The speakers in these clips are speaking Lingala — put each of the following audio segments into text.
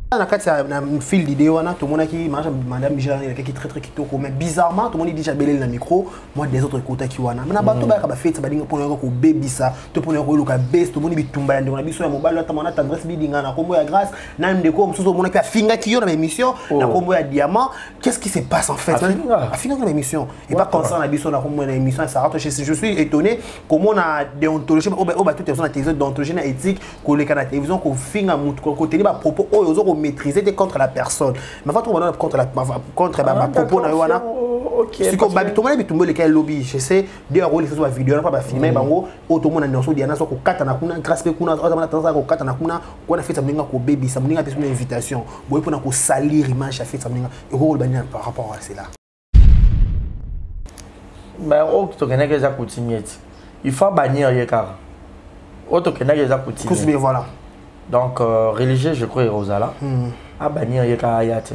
On a un fil d'idée, tout le monde qui mange madame Michel qui est très très kitoko, mais bizarrement tout le monde dit j'abelle le micro, moi des autres côtés qui wana. Mais na bato ba ka fait ça ba dinga pour ko baby ça, to pour ko luka best tout le monde bi tumba ndonga biso ya mobile ta mona tendresse bi dinga na kombo ya grâce, na ndeko msuzo mona ki finga ki yo na émission, na kombo ya diamant, qu'est-ce qui se passe en fait? A finga na émission et pas concernant la biso na kombo na émission ça rate je suis étonné comment on a déontologie tout est sur télévision déontologie na éthique ko le kana télévision ko finga mutu ko tenir ba propos oyo maîtriser contre la personne. Mais quand on contre ma propos na wana. Si ko babi to mona bitumbo le kay lobby, je sais deux rôles sur la vidéo na pas filmer bango auto mona ndoso diana so ko kata na kuna grâce pe kuna auto tendance ko kata na kuna ko na fait ça mninga ko baby ça mninga personne invitation. Boy pour na ko salir image fait ça mninga et ko bani par rapport à cela. Mais auto connaît que ça continue. Il faut bannir yekar. Auto connaît que ça continue. Voilà. Donc, religieux, je crois, Rosala. À bannir Yeka Ayate.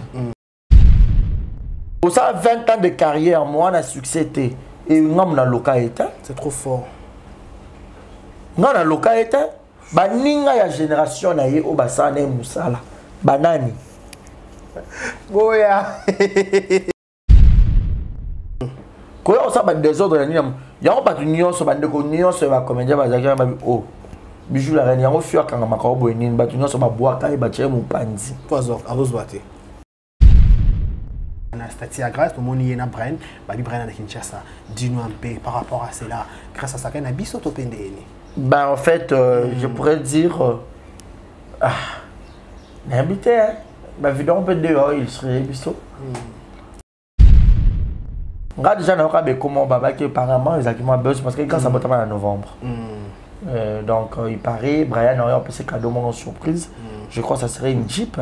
Pour ça, 20 ans de carrière, moi, on a succès. Et on a localité. C'est trop fort. On a localité. Baninga ya génération na ye o basane musala. Banani. Boya. Quoi, on s'abat des autres. Il y a pas de nuance, bande de nuance, va comédien, va dire, oh. Bijou la reine, yango fio kanga makao boenine batu nyonso babwaka e batie mu panzi. Pozo abozwate. Anastasia grâce tout le monde y est na Brian, babi Brian na Kinshasa. Dis-nous un peu par rapport à cela grâce à ça qu'on a biso to pendeni. Ben en fait je pourrais dire n'habité hein. Bah vidéo on peut dehors il serait biso. Regarde déjà na ka be comment baba qui apparemment exactement buzz parce que quand ça va en novembre. Donc il paraît, Brian aurait un peu ses cadeaux en surprise. Je crois que ça serait une Jeep.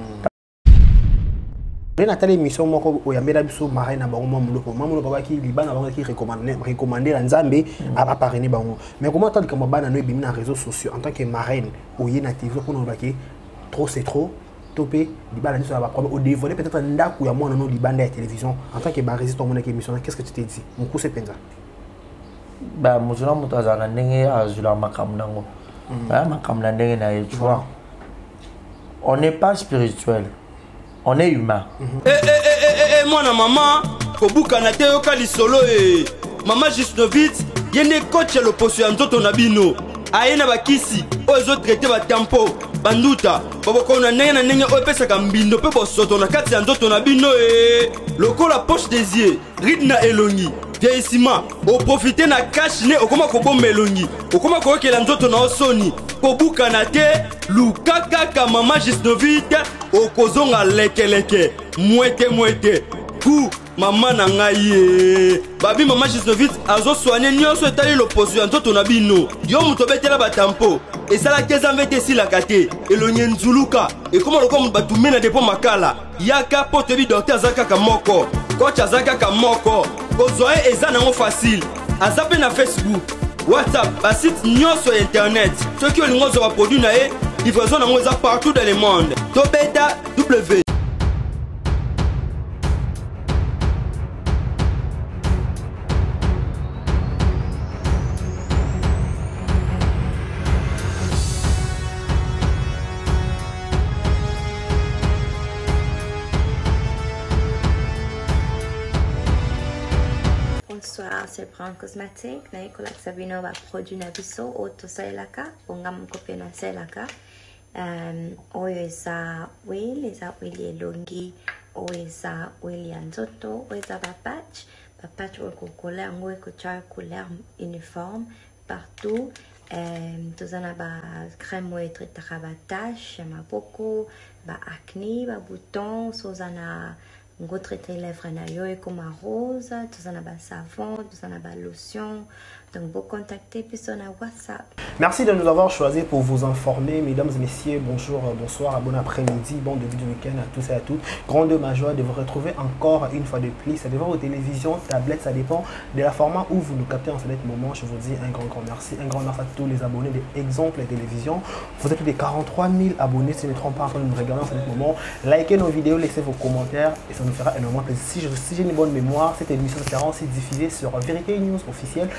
Nathalie émission moko oyambela biso marai na bango mamulo baba ki libana bango ki recommander la Nzambe à parrainer bango. Mais comment tant que bana no ebimi na réseaux sociaux en tant que marraine oye na TV pour nous baki trop c'est trop topé libana ni so ba problème au dévoiler peut-être ndaku ya mwana no libanda ya télévision en tant que ba résistant mon émission qu'est-ce que tu t'es dit mon coup c'est penza. Bah, muzuna mutazana ndenge azula makamnango. Makamnandenge na tu vois. On n'est pas spirituel. On est humain. Moi na maman, kobuka na te yokali solo Maman Gisnovitz, yene coach le poste nzoto na bino. Aena bakisi, ozo traiter ba tempo, banduta, baboko na ndenge opesa ka mbindo pe bosoto na kati ya nzoto na bino Lokola poche des yeux, ridna elongi. Vieillissement, au profiter na cash ne okoma ko bomba elongi. Okoma ko okela nzoto na osoni. Kobuka na te, lukaka ka Maman Gisnovitz, okozonga leke. Mwete. Ku maman na ngai babi Maman Gisnovitz azo soigner nyonso etali loposo ya nzoto na bino. Yo muto betela batampo. Et ça la keza mvete si la kate. Elonye nzuluka. Et comment le comme batume na depo makala. Yaka potebi docteur azaka ka moko. Coach azaka ka moko. Kozoe eza nango facile. Azape na Facebook, WhatsApp, ba site nyonso internet. Ceux qui ont zo ba produit na e, livraison nango eza partout dans le monde. Tobeta W. Bonsoir, c'est Brown Cosmétique. Naikola Sabino va produire un biso auto sailaka, ongam copie na sailaka. Oyo eza oil elongi, oyo eza oil ya nzoto, oyo eza bapatch oko couleur ngo eko couleur uniforme partout. Tozana ba crème oyo etretaka ba tache ya maboko, ba acné, ba bouton, sozana ngo traiter lèvres na yo comme rose, tout ça na ba savon, tout ça na ba lotion. Donc vous contactez puis sur WhatsApp. Merci de nous avoir choisi pour vous informer, mesdames et messieurs. Bonjour, bonsoir, bon après-midi, bon début de week-end à tous et à toutes. Grande ma joie de vous retrouver encore une fois de plus. Ça dépend de vos télévisions, tablettes, ça dépend de la format où vous nous captez en ce moment. Je vous dis un grand merci. Un grand merci à tous les abonnés d'Exemple Télévision. Vous êtes plus de 43 000 abonnés, si je ne me trompe pas, en train de nous regarder en ce moment. Likez nos vidéos, laissez vos commentaires et ça nous fera énormément plaisir. Si j'ai une bonne mémoire, cette émission sera aussi diffusée sur Vérité News officielle. Donc,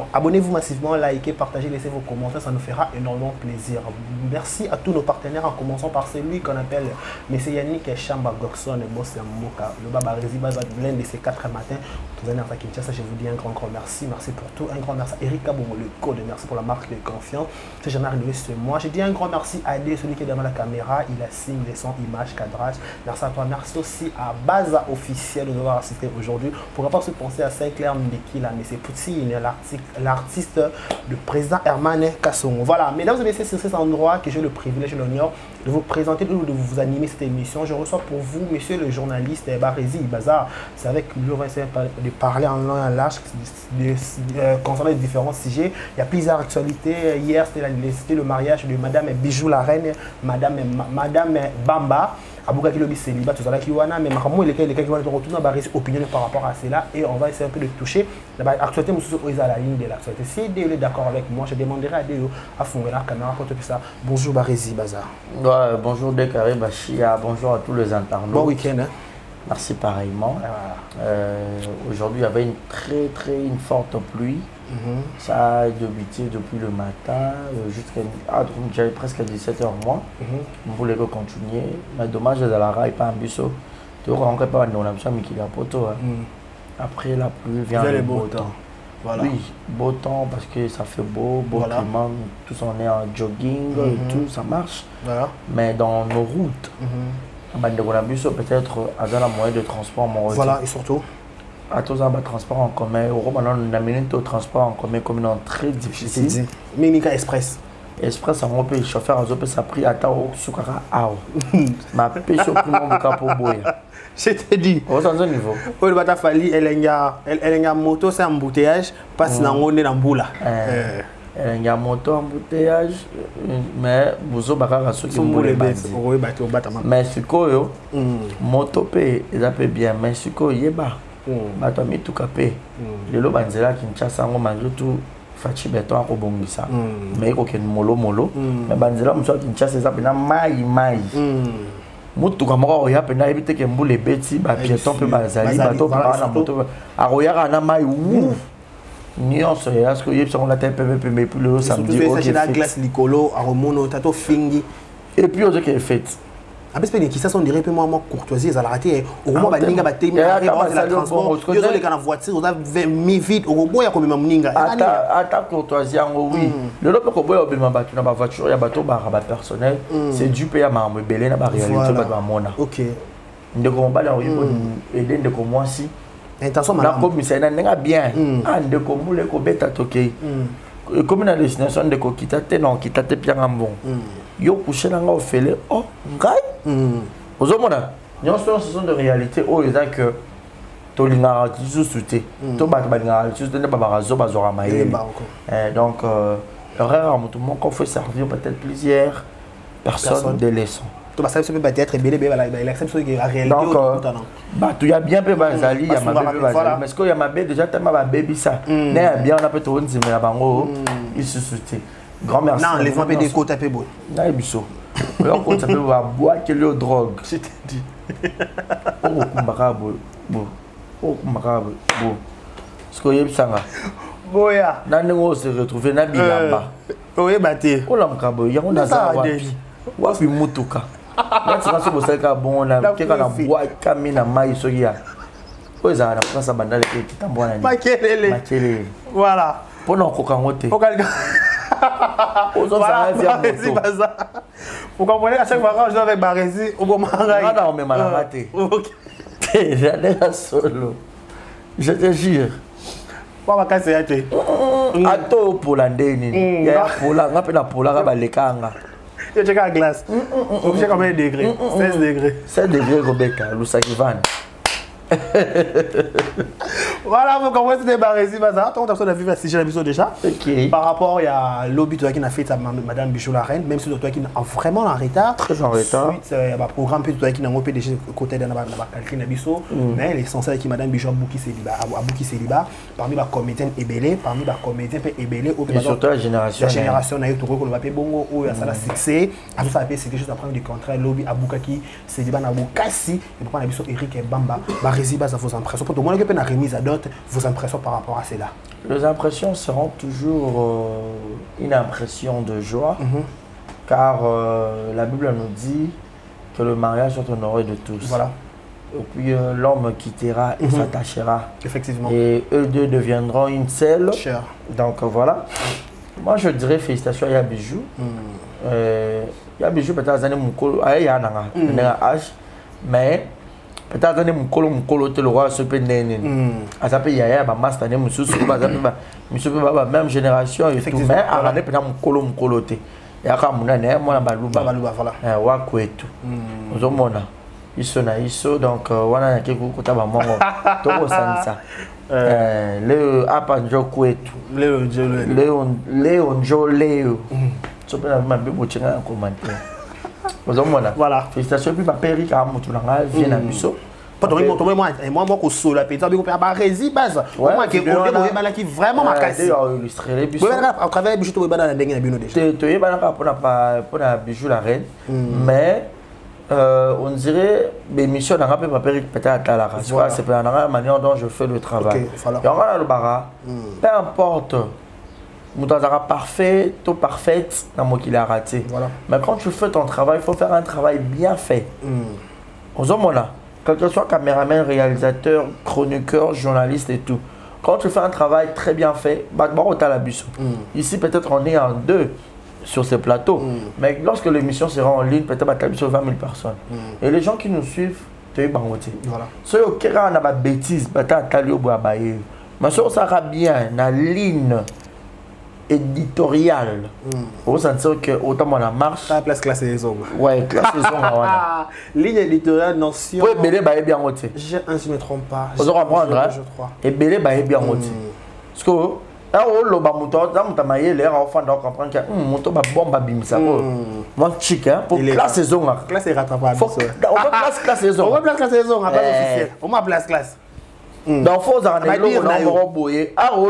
abonnez-vous massivement, likez, partagez, laissez vos commentaires, ça nous fera énormément plaisir. Merci à tous nos partenaires, en commençant par celui qu'on appelle M. Yannick Chamba Gorson et Boss Mboka, le Baba Réziba, l'un de ces 4 matins. Je vous dis un grand merci. Merci pour tout. Un grand merci à Erika Bongo, le code. Merci pour la marque de confiance. C'est jamais arrivé ce mois. Je dis un grand merci à Adé, celui qui est derrière la caméra. Il a signe les sons, images, cadrage. Merci à toi. Merci aussi à Baza Officiel de nous avoir assisté aujourd'hui. Pourquoi pas se penser à Saint-Clair Ndekila, mais c'est Poutine, l'artiste de président Herman Kassongo. Voilà, mesdames et messieurs, c'est sur cet endroit que j'ai le privilège et l'honneur de vous présenter ou de vous animer cette émission. Je reçois pour vous, monsieur le journaliste Barézi Baza. C'est avec lui, on va essayer de parler en long et en large concernant les différents sujets. Il y a plusieurs actualités. Hier, c'était le mariage de Madame Bijou la Reine, Madame Bamba. Abouka qui lobby célibat, tout ça là qui wana, mais makamou les qui vont retourner à opinion par rapport à cela et on va essayer un peu de toucher l'actualité à la ligne de l'actualité. Si Déo est d'accord avec moi, je demanderai à Déo à fonder la caméra pour tout ça. Bonjour Barézi Baza. Ouais, bonjour Dekari Bachia, bonjour à tous les internautes. Bon week-end. Hein? Merci pareillement. Aujourd'hui, il y avait une forte pluie. Ça a débuté depuis le matin jusqu'à presque 17h moins. On voulait continuer. Mais dommage, de la raille pas un busso. Tu ne rentres pas dans la poto. Après la pluie vient le beau temps. Voilà. Oui, beau temps parce que ça fait beau climat. Tous on est en jogging et tout, ça marche. Voilà. Mais dans nos routes, peut-être à un moyen de transport. Voilà, et surtout à tous les transports en commun, on a mis au transport en commun comme une très difficile. Mimika Express. Express, on peut chauffeur à Zopé, ça a pris à Tao, Soukara, Ao. Ma pêche au plus long pour boire. Je t'ai dit. Au niveau. Au Bata Fali, elle a une moto, c'est un embouteillage, passe dans le Namboula. Il y a un moto embouteillage, mais vous avez ceux qui ont les bâtis. Mais ce que moto paye, ils bien, mais ce que y est bas. Bato mi tout capé. Le lo banzela Kinshasa ngo malgré tout fachi beton ko bongisa. Mais ko ken molo. Mais banzela mso Kinshasa ça pena mai. Mutu kamoko oya pena ebite ke mbule beti ba piéton pe bazali bato ba na moto. Aroya na mai wu. Nyonso ya ce que yeb son la tête PVP mais puis le samedi OK. C'est la glace licolo a remono tato fingi. Et puis on est fait. Après, qui ça sont dirait moi courtoisie, ils ont raté. Au moins, bah ninga bah témi, la transport. Ils ont les canaux voiture, ils ont mis vite. Au moins, il y a comme même ninga. Attaque courtoisie, oui. Le lot que boy obéma bah tu n'as pas voiture, il y a bateau bah personnel. C'est du pays à ma belé na bah réalité bah mona. Ok. De combat là, aider de comme moi si. Intention madame. La commissaire n'a bien. Ah de comme le ko beta toqué. Comme une destination de ko kitate non kitate bien en bon. Yo couché dans le fêlé, oh, ngai. Aux hommes, ce sont des réalités où il y a que tout le monde qui se soutient. Tout le monde qui se soutient, donc, tout le monde fait servir peut-être plusieurs personnes de leçons. Tout le monde peut être bébé, il accepte la réalité. Donc, il y a bien peu Bazali, il y a ma bébé Bazali. Mais ce qu'il y a ma bébé, déjà, tellement ma bébé ça. Bien, on a peut être une semaine à il se soutient. Grand merci. Non, les femmes des côtes à peu beau. Non, il biso. Alors qu'on s'appelle boire quelle drogue. Je t'ai dit. Oh, kumbarabo. Oh, kumbarabo. Ce que y a boya. Nango se retrouver na bilamba. Oui, baté. Oh la mkabo, ya on a ça wapi. Wapi mutuka. Là tu vas se bosser ka bon na keka na bois kamina mai so ya. Oh za na prasa bandale ki tambona ni. Makelele. Voilà. Pona ko kangote. Voilà, Barézi Baza. Vous comprenez, à chaque fois quand je vais avec Barézi, au moment où on me m'a raté. J'allais solo. Je te jure. Quoi va casser à toi? Ato polandeni. Il y a pola, on appelle la pola ba lekanga. Tu check la glace. On check combien de degrés? 16 degrés. 16 degrés Rebecca, Lusakivan. Voilà, vous comprenez, c'était Barézi Baza. On a vu la sujet l'épisode déjà. Par rapport, il y a lobby qui a fait Madame Bijou la Reine, même si toi qui est vraiment en retard. Très en retard. Suite, il y a un programme qui n'a pas déjà côté de la calcul Nabiso, mais l'essentiel est que Madame Bijou a bouqué célibat. Parmi les comédiens ébélés, parmi les comédiens ébélés. Et surtout la génération. La génération n'a eu tout le papier bongo, où il y a ça succès. À tout ça, c'est quelque chose après du contrat. Lobby à Boukaki, célibat à Boukassi, et pourquoi Nabiso Eric et Bamba. Barézi Baza, vos impressions. Pour tout le monde qui peut la remise à donne. internautes, vos impressions par rapport à cela? Les impressions seront toujours une impression de joie, car la Bible nous dit que le mariage est honoré de tous. Voilà. Et puis l'homme quittera et s'attachera. Effectivement. Et eux deux deviendront une seule. Cher. Donc voilà. Moi je dirais félicitations à Yabijou. Yabijou peut-être à Moukolo, mais peut-être à Moukolo, le roi se peut néné. À ça peut y avoir un master, même génération et tout. Mais à l'année peut-être Moukolo. Il y a un baluba. Voilà. Wakouetou. Nous avons Iso, donc voilà, il y a quelque chose le Apanjo Kouetou. Léon Jo Léo. Tu peux ma bible en commentaire. Voilà. Félicitations, puis ma péri car mon tournant vient à Bisso. Pas de moi, que sous la pétard, mais on peut avoir rési base. Moi, qui est vraiment ma casse. Illustré les bijoux. À travers les bijoux, tu es dans la dernière bino déjà. Tu es pas pour la bijou la reine, mais on dirait l'émission n'a pas peut-être à la race. C'est la manière dont je fais le travail. Et on va le bara. Peu importe. Moutazara parfait, tout parfaite, dans moi qu'il a raté. Voilà. Mais quand tu fais ton travail, il faut faire un travail bien fait. Aux hommes là, quel que soit caméraman, réalisateur, chroniqueur, journaliste et tout. Quand tu fais un travail très bien fait, ici peut-être on est en 2 sur ces plateaux. Mais lorsque l'émission sera en ligne, peut-être 20 000 personnes. Et les gens qui nous suivent, tu es bangoté. Voilà. Si on a des bêtises, mais si on sera bien, la ligne éditoriale, on sentir que autant on la marche. La place classe des hommes. Ouais, classe des hommes. Ligne éditoriale, notion. Oui, Belé va bien ôté. Je ne me trompe pas. Vous aurez apprendre, je crois. Et Belé va bien ôté. Parce que là, on va monter, l'air enfant doit comprendre que monter ma bombe à bimisa. Mon chic, hein, pour classe des hommes. Classe est rattrapable. On va classe des hommes. On va classe des hommes, on va place classe. Donc, il faut que vous ayez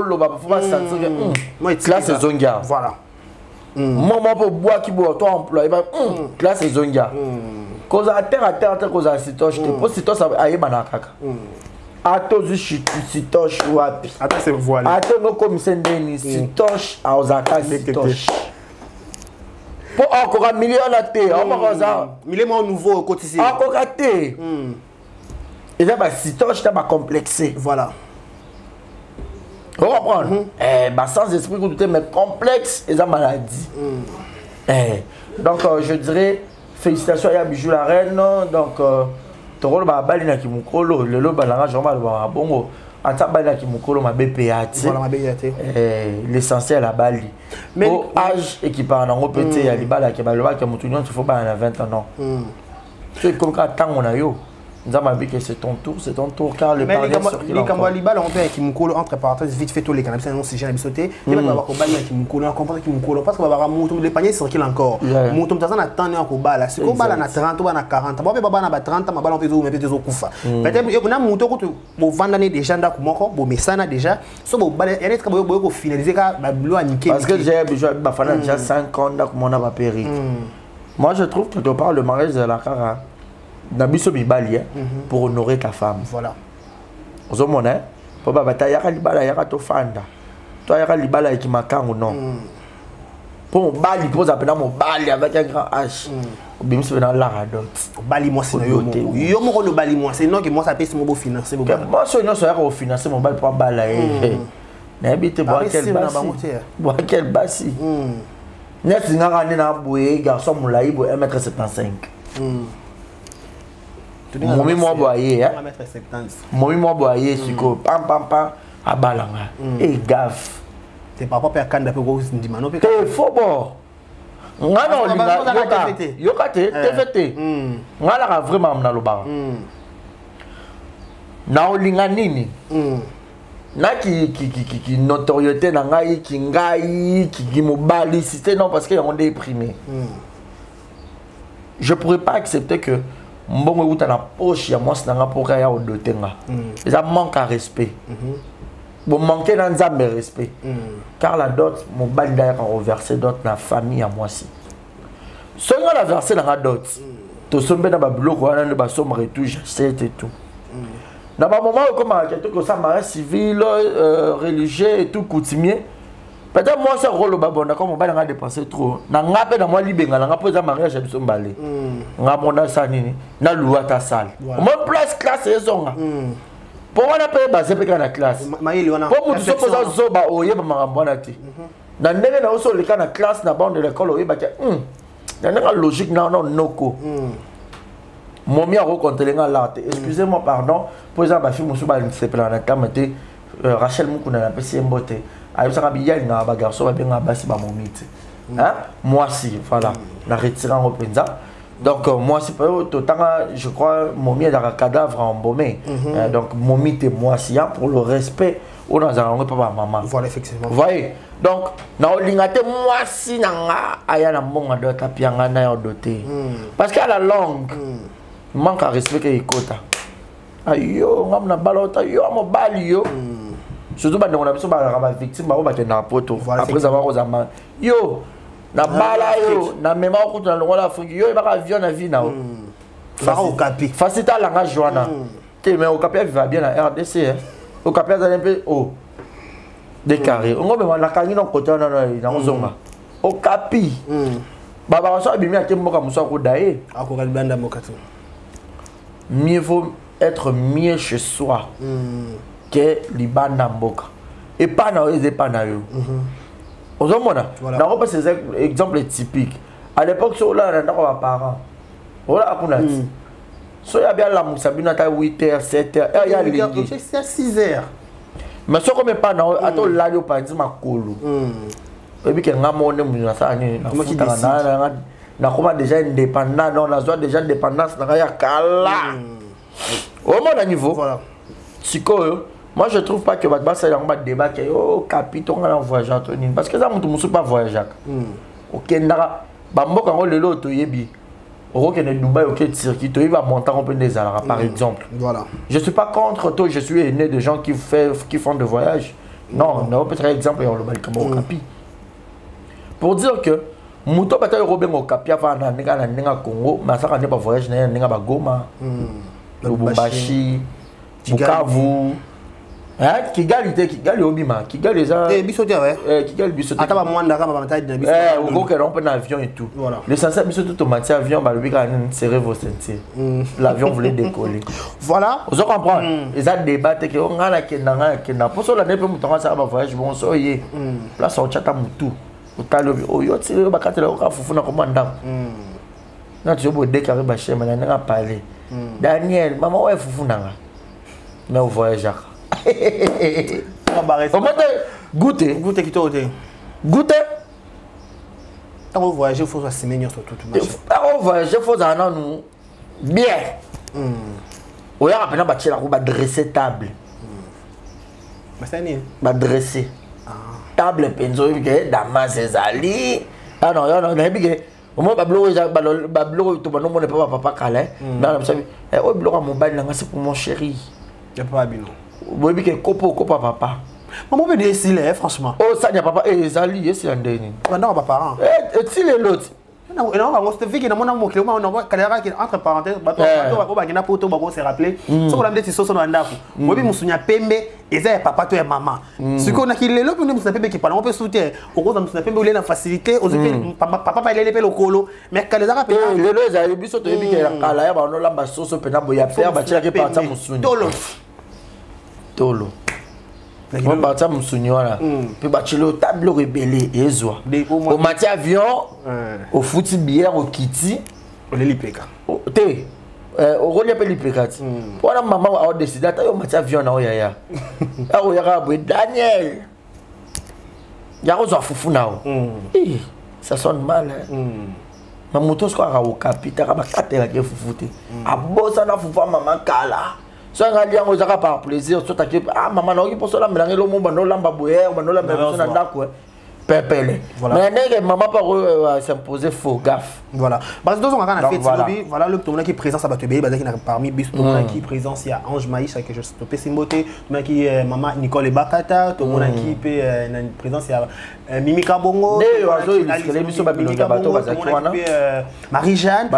classe et zonga. Voilà. Maman pour boire qui boit, toi employé, classe et zonga. Cause à terre, cause à sitoche, pour sitoche, à Yebanakaka. À tous les sitoche ou à pi. Attends, c'est voilé. À tous nos commissaires Denis, sitoche à Osaka, sitoche. Pour encore un million à terre, encore ça. Million nouveau au quotidien. Encore à terre. Et là, si toi, je t'ai complexé. Voilà. Vous comprenez? Sans esprit, mais complexe, et ça maladie. Donc, je dirais, félicitations à Yabijou la reine. Donc, tu as le balina qui moukolo, le balanga, je vais le bongo. En tant que qui moukolo, ma BPAT. Voilà, ma BPAT. L'essentiel à Bali. Mais au âge et qui parle en petit, il y a des balles qui parlent qui moutouillon, il faut pas en 20 ans. C'est comme quand on a eu. C'est ton tour, car le partenaire sur qui l'encore. Mais les on fait qui m'coule entre parenthèses vite fait tous les cannabis, sinon si j'ai sauté. Il va y avoir combat qui m'coule, on comprend qui m'coule parce qu'on va avoir mon les paniers sur qui l'encore. Mon tom t'as attendre un combat là. Si combat là na 30 ou na 40, bon baba na 30, ma balle on fait zo, mais fait zo kufa. Peut-être on a monto ko bo vandane déjà nda kumoko, bo mesana déjà. So bo balle, il y a des travaux ko finaliser ka ba blo aniquer. Parce que j'ai besoin ba fana déjà 5 ans da comme on a pas péri. Moi je trouve que tu parles le mariage de la cara. Nabiso Bibali pour honorer ta femme. Voilà. Aux hommes, pour batailler, yaka libala yaka to fanda. Toi yaka libala qui makan ou non. Pour mon bali pose à peine mon bali avec un grand H. Bim se dans la radot. Bali moi c'est yo mo le bali moi c'est non que moi ça paye mon beau financer mon bali. Moi c'est non ça va financer mon bali pour balayer. N'habite boire quel bassi. Boire quel bassi. Net ngara ni na boué garçon moulaï bo 1m75. Momi moi boyer hein. Momi moi boyer siko pam à balanga. Et gaffe. T'es papa père kanda pe go ndimano pe. T'es faux bon. Ngana olinga yoka te fete. Ngala vraiment na loba. Na olinga nini? Na qui notoriété na ngai qui mobali cité non parce qu'ils ont déprimé. Je pourrais pas accepter que mbongo uta na poche ya mwasi nanga poka ya odotenga. Ça manque à respect. Bon manquer dans nzambe respect. Car la dot mon bali d'ailleurs reverser dot na famille à mwasi. Songa la verser dans la dot. To sombe na ba bloc wana ne ba somme retouche c'est et tout. Dans un moment comme ça mariage civil, religieux et tout coutumier. Peut-être moi c'est rôle babona comme on va dépenser trop. Na ngape na moi libenga na ngapo za mariage biso mbale. Ngamona ça nini na loi ta salle. Moi place classe ezonga. Pour moi na paye basé pe na classe. Pour mutu so poza zoba oye ba makambo na ti. Na ndenge na oso leka na classe na bande de l'école oye ba ke na ndenge logique na noko. Momi a rencontré l'art. Excusez-moi pardon pour exemple fille musu ba sepela na kamete Rachel Mukuna na pesi mbote. Ayo ça bien na ba garçon ba bien basi ba momite. Hein? Moi si voilà, na retirant au penza. Donc moi si pas je crois momi est dans un cadavre embaumé. Donc momite moi si pour le respect on a un papa maman. Voilà effectivement. Vous voyez? Donc na olingate moi si na aya na mbonga do tapianga na yo doté. Parce qu'à la langue manque à respect que ikota. Ayo ngam na balota yo mobali yo. Surtout quand on a besoin de victime, on va te na poto. Après avoir aux amants, yo, na bala yo, na mémoire contre le roi d'Afrique, yo, il va avion na vie na. Facile à langage joana. Mais au Capi va bien la RDC. Au Capi a un peu haut. Décarré. On va la canine en côté dans zonga. Au Capi. Baba so abimi ake mboka muso ko dae. Akokali banda mokatu. Mieux vaut être mieux chez soi. Que libanda mboka et pas na eux et pas na eux. On a voilà. On a ces exemples typiques. À l'époque sur là on a parents. Voilà akuna. So ya bien la musabina ta 8h 7h il y a les c'est 6h. Mais so comme pas na ato la yo panzi makolo. Et puis que ngamone muna sa ni na comment déjà indépendant non la joie déjà indépendance na ya kala. Au mon niveau. Voilà. Sikoyo moi je trouve pas que votre base c'est un débat que oh capitaine on a voyagé Anthony parce que ça monte musu pas voyager. OK ndara bamboka ngo lelo to yebi. Oko que Dubaï OK circuit to il va monter un peu des alara par exemple. Voilà. Je suis pas contre toi, je suis né de gens qui font des voyages. Non, on peut prendre exemple on le bal comme au capi. Pour dire que muto bataille Robin au capi avant na ninga Congo, mais ça n'est pas voyage na ninga ba Goma. Lubumbashi, Bukavu. Hein, Kigali obima, Kigali ça. Bisoté ouais. Kigali bisoté. Ata ba mwanda kama ba taille na bisoté. Au gros que on prend avion et tout. Voilà. L'essentiel bisoté automatique avion ba le bika serrer vos ceintures. L'avion voulait décoller. Voilà. Vous comprenez? Ils ont débatté que on a la kenda. Pour cela ne peut mutonga ça ba voyage bon soyé. Là ça on chata mutu. Utalobi oyo tire ba katela ko fufuna komanda. Na tu bo déclarer ba chema na nga parler. Daniel, maman ouais fufuna nga. Mais au voyageur. On va goûter. Goûter qui t'ont été. Goûter. Quand on voyage, il faut se mener sur tout le marché. Quand on voyage, il faut en nous bien. On a appelé bâtir la roue, dresser table. Bah dresser. Table penzo que damas ezali. Ah non, non, non, bien. Au moins bablo tout le monde n'est pas papa calé. Non, ça eh oh bablo mon bail là c'est pour mon chéri. Y a pas bino. Vous voyez que copo papa. Maman peut dire s'il est franchement. Oh ça n'y a pas ezali c'est un déni. Pendant papa parent. Et s'il est l'autre. Non, on se fait que dans mon amour qui entre parenthèses bateau ba kina poto ba ko se rappeler so ko la ndeti soso na ndafu mobi musunya pembe eza papa to ya maman ce qu'on a qui lelo pe musunya pembe qui parle on peut soutenir au cause musunya pembe il est en facilité aux papa pa il est le colo mais quand les ara pe lelo eza biso to yebi ke kala ya ba no lamba soso pe na boya pe ba tira ke parta musunya tolo on parti à Moussougnora, puis bâtilo tableau rebellé et zoa. Au matin avion, au footy bière, au kitty, au lipeka. Té, au rôle appelé lipeka. Voilà maman a décidé d'aller au matin avion na oyaya. Ah oyara boy Daniel. Y'a aux foufou nao. Ça sonne mal. Ma moto sera au capita, ma carte la qui foufouté. A bossa na foufa maman kala. Soit on a dit par plaisir, soit ah maman non il pour cela mélanger le monde, non lamba boyer, non lamba personne d'accord. Pépélé. Voilà. Mais maman pas s'imposer faux gaffe. Voilà. Parce que dans on a fait voilà le tournoi qui présence à Batubé, qui parmi bis tournoi qui présence il y a Ange Maïs que je stoppé Simboté, tournoi qui maman Nicole Bakata, tournoi qui peut présence il y a Mimi Kabongo, Marie-Jeanne,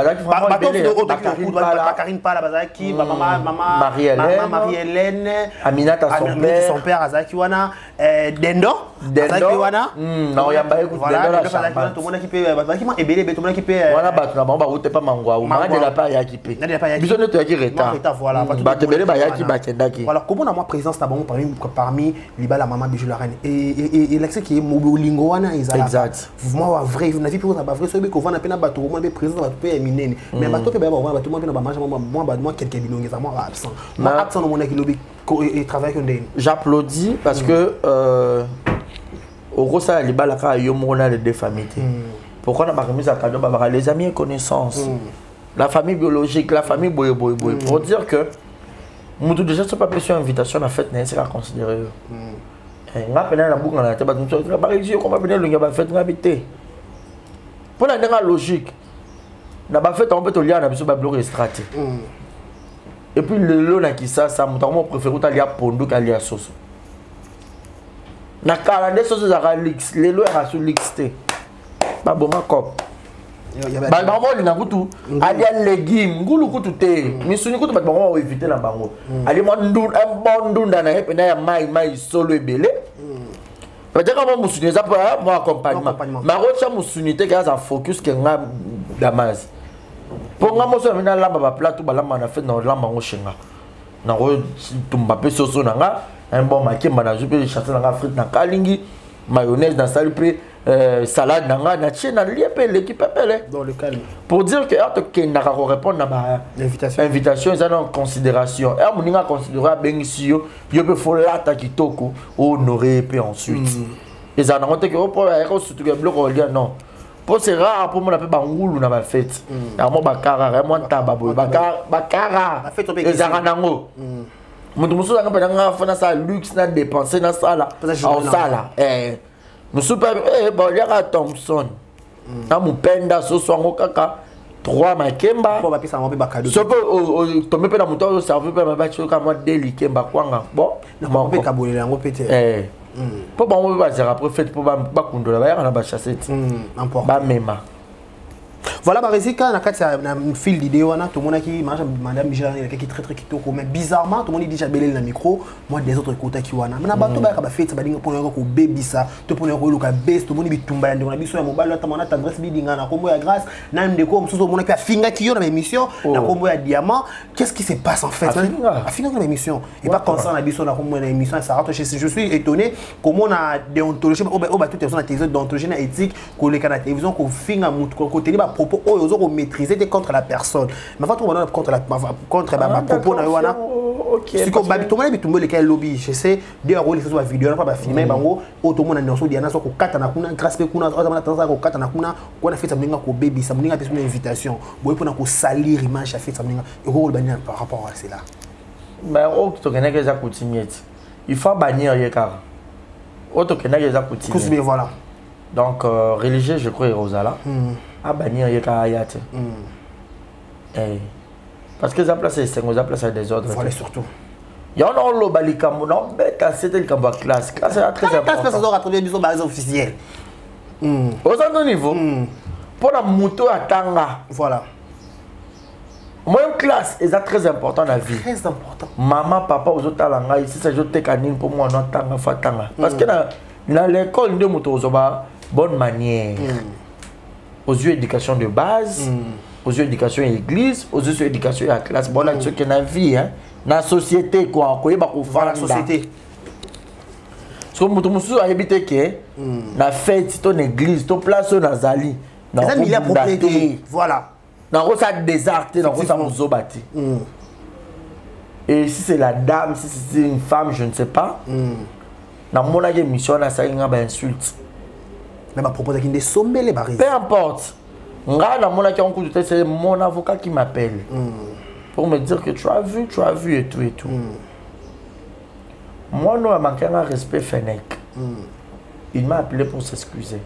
Karine Pala Bazaki, maman Marie-Hélène, Aminata son père Azaki Wana, Dendo Wana. Non, il y a pas écouté. Voilà, tout le monde qui peut ébélé, tout le monde qui peut voilà, bah tu n'as pas pas mangwa ou mal de la part yaki. Besoin de te dire retard. Voilà, bah tu belé bah yaki bah kendaki. Voilà, comment on a moi présence d'abord parmi liba la maman bijou la reine et l'accès qui est mobilingo wana izala. Exact. Moi vrai, vous n'avez pas vrai so be ko vana pena bato moi be présence bato pe minene. Mais bato pe ba ba bato moi pena ba manger moi quelques bilongs ça moi absent. Moi absent no mona ki lobi et travaille que ndeni. J'applaudis parce que au gros ça liba la ka yo mona les deux familles. Pourquoi on a pas remis à cadeau les amis et connaissances, la famille biologique, la famille boy. Pour dire que nous déjà ne pas besoin d'invitation à fête, c'est à considérer. On a peine la boucle dans la tête, on a pas réussi, on va venir le fête invité. Pour la dernière logique, on a fait on peut te lire, on a besoin de bloquer straté. Et puis le lot qui ça, mon préféré aller à Pondo qu'aller à Soso. Na calendrier Soso ça lix, les lots à sur lixté. Ba boma cop ba bango linga kutu ali a légumes ngulu kutu te misuni kutu ba bango éviter na bango ali mo ndu bon ndunda na epena ya mai solo ebele ba jaka mo musuni za pa mo accompagnement ma rocha musuni te ka za focus ke nga damas po nga mo so mina lamba ba plateau ba lamba na fait na lamba ngo shinga na ro tumba pe soso na nga un bon makemba na jupe chasser na frite na kalingi mayonnaise na salipé salade nanga na chena liepé l'équipe appelé dans le calme pour dire que tu n'a pas répondre à l'invitation ils en considération et moninga considérer bengisio yo peut faut lata kitoko honorer puis ensuite ils en ont que pour surtout que bloc non pour c'est rare pour mon appel bangulu na ba fête à moi bakara vraiment tababo bakara ils en nango mutu musu nga pe nga fana sa luxe na dépenser na sala en sala nous super bon il y a Thompson na mupenda so swango kaka 3 makemba pour ba pisa ngo be bakado so pe tombe pe na muto o serve pe ba cho ka mo delikemba kwanga bon na mo pe kabolela ngo pete pour bon ba zera prophète pour ba kundola ba ya na ba chassette ba mema. Voilà, Barizika, na fil d'idée, tout le monde qui madame Michel, qui est très kitoko, mais bizarrement, tout le monde dit déjà belé dans le micro, moi des autres côtés qui wana. Mais na bato ba ka fait ça ba dinga pour ko baby ça, to pour ko luka best, tout le monde bi tumba ndona biso ya mobile ta mona tendresse bi dinga na kombo ya grâce, na ndeko msuzo mona ki afinga ki yo na émission, na kombo ya diamant, qu'est-ce qui se passe en fait? Afinga na émission et pas concernant na biso na kombo na émission ça rate je suis étonné comment on a déontologie au ba toute personne na télévision déontologie na éthique ko le canal télévision ko finga mutu ko télé ba propos ils ont maîtrisé contre la personne mais quand on contre la contre ma propos na wana si ko babi to mona bitumbo le kai lobby je sais des rôles sur la vidéo na pas filmer bango auto mona ndoso dia na so ko kata na kuna grâce pe kuna auto tendance ko kata na kuna ko na fait ça mninga ko baby ça mninga personne invitation boy pour na ko salir image a fait ça mninga et ko bani par rapport à cela mais auto connaît que ça continue il faut bannir yekara auto connaît que ça continue voilà donc religieux je crois Rosala à bannir yeka ayate parce que ça place c'est ça place des autres voilà surtout il y en a le balikamo non beta c'était le camp classe c'est très important classe ça retrouver biso base officielle au centre niveau pour la moto à tanga voilà même classe est très important dans la vie très important maman papa aux autres langues ici c'est je te canine pour moi non tanga fatanga parce que dans l'école de moto aux bonne manière aux yeux éducation de base, aux yeux éducation église, aux yeux éducation à classe. Bon, là, ce que la vie, hein, dans la société, quoi, dans la société. Parce que nous avons habité que, la fête, ton église, ton place, ton azali, dans la propriété, voilà. Dans la désarté, dans la mozobati. Et si c'est la dame, si c'est une femme, je ne sais pas. Dans mon émission, ça y a une insulte. Mais ma propos de somber les barils. Peu importe. C'est mon avocat qui m'appelle pour me dire que tu as vu et tout. Moi, nous avons manqué un respect Fennec. il m'a appelé pour s'excuser.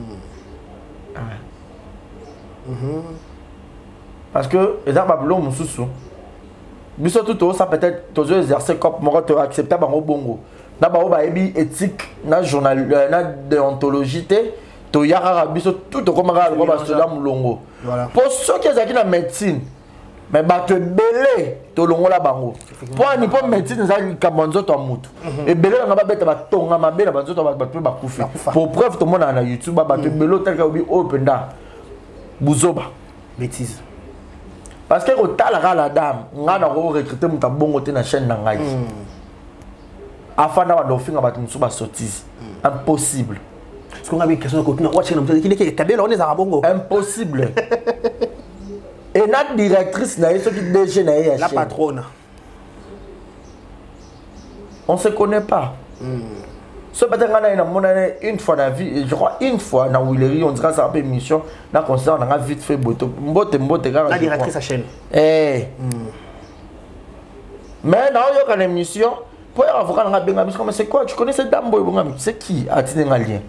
Parce que les gens m'appellent Moussoussou. Biso tout ça peut-être tous exercer comme moi tu accepter bango bongo. Na ba ba éthique, na journal, na déontologie to yara biso tout comme ba ba mulongo. Pour ceux qui sont dans médecine, mais ba te belé to longo la bango. Pour ni pour médecine ça kamanzo to mutu. Et belé na ba beta ba tonga mabe na banzo to ba ba kufa. Pour preuve tout le monde na YouTube ba te belé tel ka obi open da. Buzoba bêtise. Parce que quand la dame, on a recruté mon tabon dans la chaîne d'Angaï. Afin d'avoir d'offrir à une sottise. Impossible. Parce qu'on a une question de copine. Impossible. Et notre directrice, la patronne. On ne se connaît pas. Ce matin, on a une fois dans la vie, je crois une fois dans Willery, on dirait que c'est un peu émission, on a vite fait la directrice à chaîne. Mais dans une émission, pour avoir un avocat, c'est quoi? Tu connais cette dame? C'est qui a tiré un lien?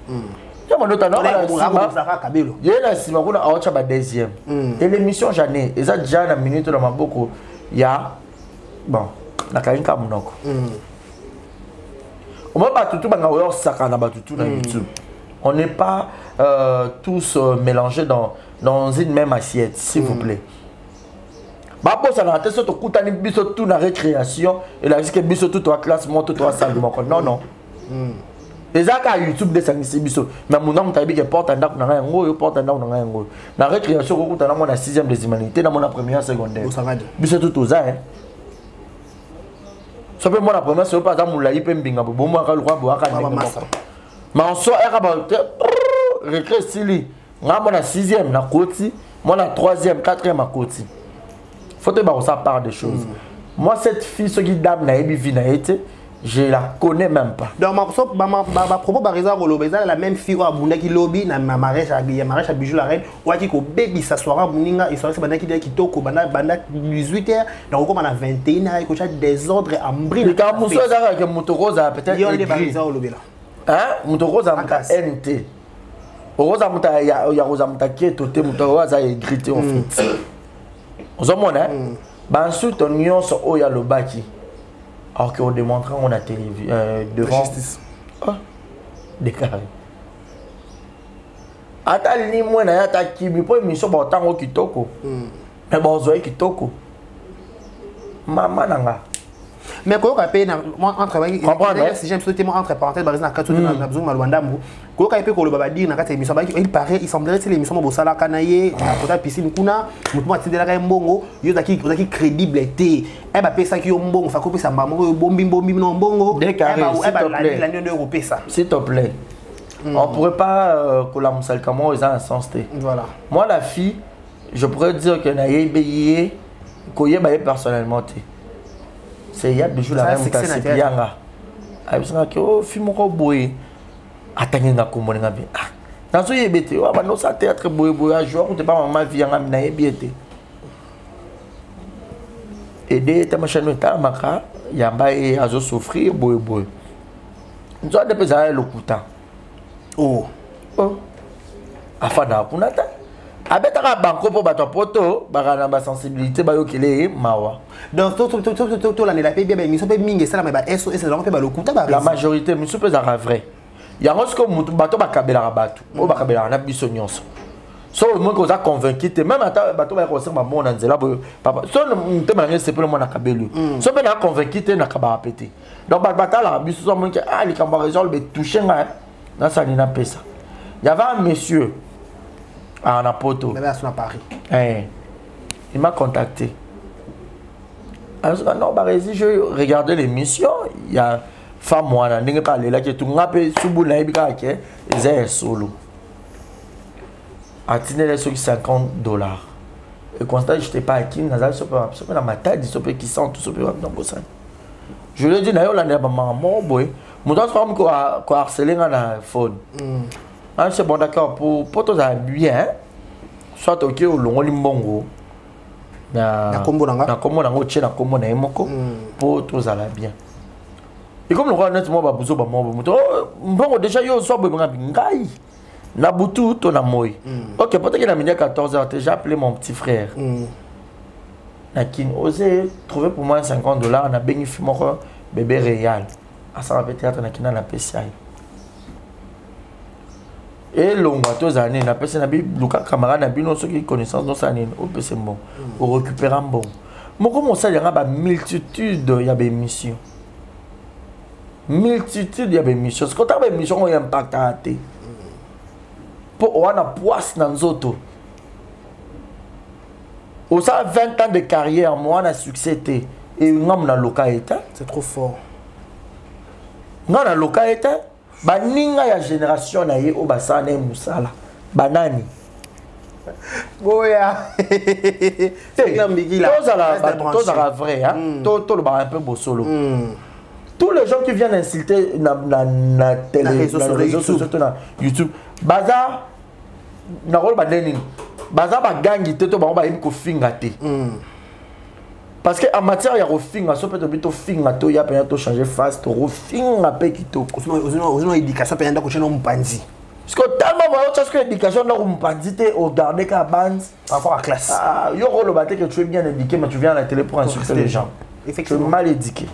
Il y a un deuxième. Et l'émission, j'en ai. Et ça, déjà, dans la minute, dans ma boucle, il y a. Bon, la Karinka Mounoko. On n'est pas tous mélangés dans une même assiette, s'il vous plaît. Tout la récréation et la risque biso tout la classe monte tout la salle. Non, non. Les accords YouTube de Sangissi biso. Mais mon nom tabi qui porte un dac dans un gros, porte un dac dans un gros. La récréation, on a mon 6e des humanités, dans mon première secondaire. Biso tout aux airs. Ça peut moi la première c'est pas exemple la IP mbinga bo moi ka lwa bo aka mais en soi era ba récré stili nga moi la 6e na koti moi la 3e 4e à koti faut te ba ça part des choses. Moi cette fille ce qui dame na ebi vina été je la connais même pas. Donc ma propos barisa rolobeza la même fille au abunda ki lobby na mariage à bijou la reine waki ko baby s'asseoir muninga et soirée banda ki dit kitoko banda 18h donc comme on a 21h ko cha désordre ambril. Le cas muso za que mutoroza peut-être il y a des barisa rolobela. Hein mutoroza muta NT. Rosa muta ya rosa muta keto te mutoroza e grité en fait. On se monne hein. Ba ensuite on nyonso o ya lobaki. Alors qu'on démontre on a télévision devant justice. Déclaré. Ata ni moi na ya ta kibi po émission ba tango kitoko. Mais ba ozoe kitoko. Mama nanga. Mais quand on a moi entre si j'aime sauter moi entre parenthèses barisa na katu na besoin malwanda mbu. Quand on a ko le baba dire na kata émission il paraît il semblerait que l'émission bo sala kanaye na kota piscine kuna mutu mo atindela ka mbongo yo zaki crédibilité e ba pesa ki yo mbongo fa ko pesa mbamo bombi no mbongo s'il te plaît on pourrait pas que la musal comment ils ont un sens té voilà moi la fille je pourrais dire que na yebeye ko yeba personnellement té c'est il y a des jours la même ta sepianga abisanga que oh film ko boy atangenga komonenga bien ah nazo yebete wa bano sa théâtre boy a jouer ou te pas maman vie nga na yebiete aider ta machin ta maka yamba et azo souffrir boy nzo de pesa le kuta oh afana kunata abetaka banko po bato poto bakana ba sensibilité bayokele mawa donc tout l'année la paix bien mission pe mingi ça mais ba SOS ça pe ba le kuta ba la majorité mission pe za vrai yango ce que mutu bato bakabela bato o bakabela na biso nyonso so moi ko za convaincu te même ata bato ba ko sema mona nzela papa so te malangé c'est pour moi na kabelu so pe na convaincu te na kaba pété donc bato la biso so moi que ah les camba résolve toucher nga na ça ni na pesa il y avait un monsieur à Napoto. Mais à Paris. Il m'a contacté. Alors, non, je regardais l'émission. Il y a femme moi, là qui est tout ils est solo. A tenu les $50. Et constat, je n'étais pas acquis, dans ma tête, qui sent tout ce peu je lui ai dit, je suis harcelé dans le phone. Ah, c'est bon, d'accord, pour tous les bien, soit au Kyo, le Limbongo, na Kombo Nango, Tché, na Kombo Naemoko, pour tous les bien. Et comme le roi honnêtement ba buzo ba mo bon déjà yo so bo ngai na butu to na moi. OK, peut-être que na midi 14h j'ai appelé mon petit frère. Na kin osé trouver pour moi $50 na bénéfice mon bébé réel. À ça va théâtre na kina na PCI. Et longo tous années na PCI na bi luka camarade na bino ceux qui connaissance dans ça année au PC bon au récupérer bon. Moi comment ça il y a ba multitude il y a des missions. Multitude il y a des missions. Quand tu as des missions on y impact à té. Pour on a poisse dans zoto. Au ça 20 ans de carrière moi on a succès et ngam na localité. C'est trop fort. Non na localité ba ninga ya génération na ye o basana musala banani boya c'est l'ambiguï là tous à vrai hein tout le ba un peu beau solo tous les gens qui viennent insulter na télé sur réseaux sociaux na YouTube bazar na rôle banani bazar ba gangi te to ba ba ko finga te parce que en matière ya refinga so peut to finga to ya peut to changer face to refinga pe kito osino éducation peut ndako cheno mpanzi parce que tellement moi tu sais que l'éducation na mpanzi te au garder ka bande par rapport à classe yo rôle baté que tu es bien éduqué mais tu viens à la télé pour insulter les gens effectivement mal éduqué.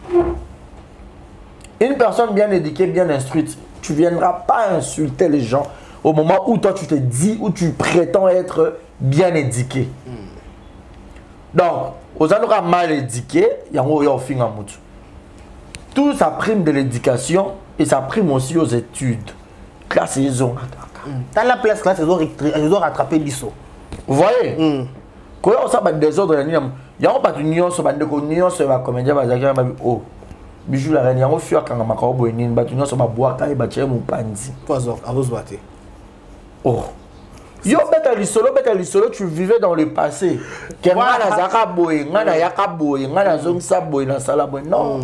Une personne bien éduquée, bien instruite, tu ne viendras pas insulter les gens au moment où toi tu te dis, où tu prétends être bien éduqué. Donc, aux gens mal éduqués, il y a un fin à moutou. Tout ça prime de l'éducation et ça prime aussi aux études. Classe ils ont. Dans la place classe, ils ont rattrapé l'ISO. Vous voyez? Quand on a des désordres, il y a pas de union, sur bande de union, sur la comédie, oh. Bijou la reine, yango fio kanga makao boyeni, batu nyonso ba boaka e batie mu panzi. Pozo, arose baté. Oh. Yo beta lisolo, tu vivais dans le passé. Kenga na zaka boye, ngana yaka boye, ngana zongisa boye na sala boye. Non.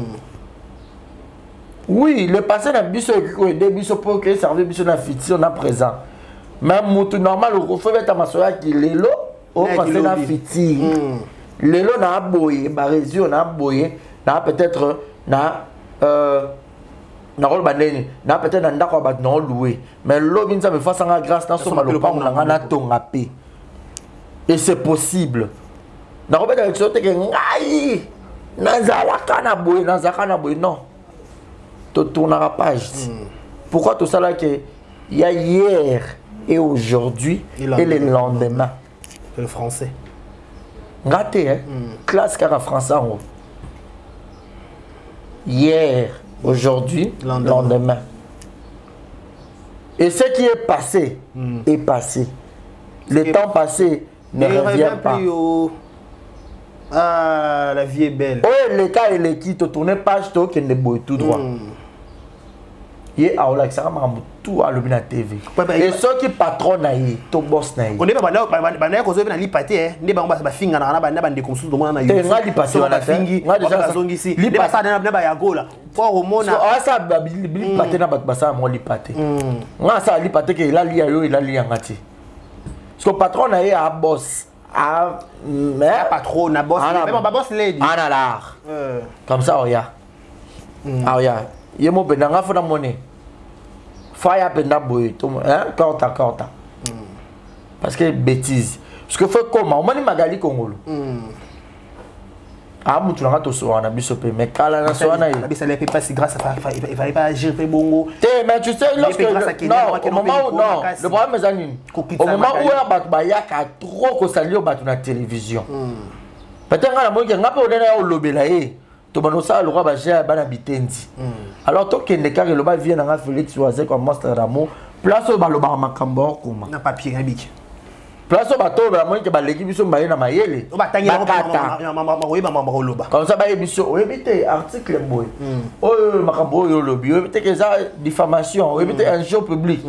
Oui, le passé na biso ko aider biso pour que servir biso na futur na présent. Même mutu normal au faut beta masoya ki lelo, au passé na futur. Lelo na boye, ba réseau na boye, na peut-être na rôle banene na peut-être na ndako ba non loué mais lobi nza me face en grâce dans son malopa na na tonga pe et c'est possible na robet avec sote que ngai nazalaka na boy non to tournera page pourquoi tout ça là que il y a hier et aujourd'hui et le lendemain c'est le français ngate hein classe car français en haut. Hier, aujourd'hui, lendemain. Et ce qui est passé est passé. Le temps passé ne revient pas. Ah, la vie est belle. Oui, le cas et le qui te tourne page qui ne boit tout droit. Et à la tout à l'objet TV. Et ceux qui patronnent to boss na. On est pas bana ko zo na lipate ne ba ba finga na bana bande comme sous do na YouTube. Nga lipate wana fingi. Nga déjà zongisi. Ne ba sa na ba ya gola. Pour homona. Ah ça lipate na ba sa mo lipate. Nga sa lipate ke la lia yo ila lia ngati. Parce que patron na a boss. Ah mais patron na boss. Même ba boss lady. Ana là. Comme ça oya. Ah oya. Yemo benanga fona monnaie. Fire penda boy to hein corta parce que bêtise parce que faut comment on mani magali kongolo ah mutu nga to so na biso pe mais kala na so na il ça les pas si grâce il fallait pas agir pe bongo mais tu sais lorsque non au moment où non le problème est anine au moment où ya ba yaka trop ko salio batu na télévision peut-être nga na mo ke nga pe onena o lobela to banosa le roi ba gère bana bitendi alors to kende car le ba vient na Félix Oazé comme master Ramo place au baloba makambo kuma na papier na biki place au bateau ba mo ke ba leki biso mbaye na mayele o batangi na mama loba comme ça ba biso o ebite article boy o makambo yo lobi o ebite que ça diffamation o ebite injure public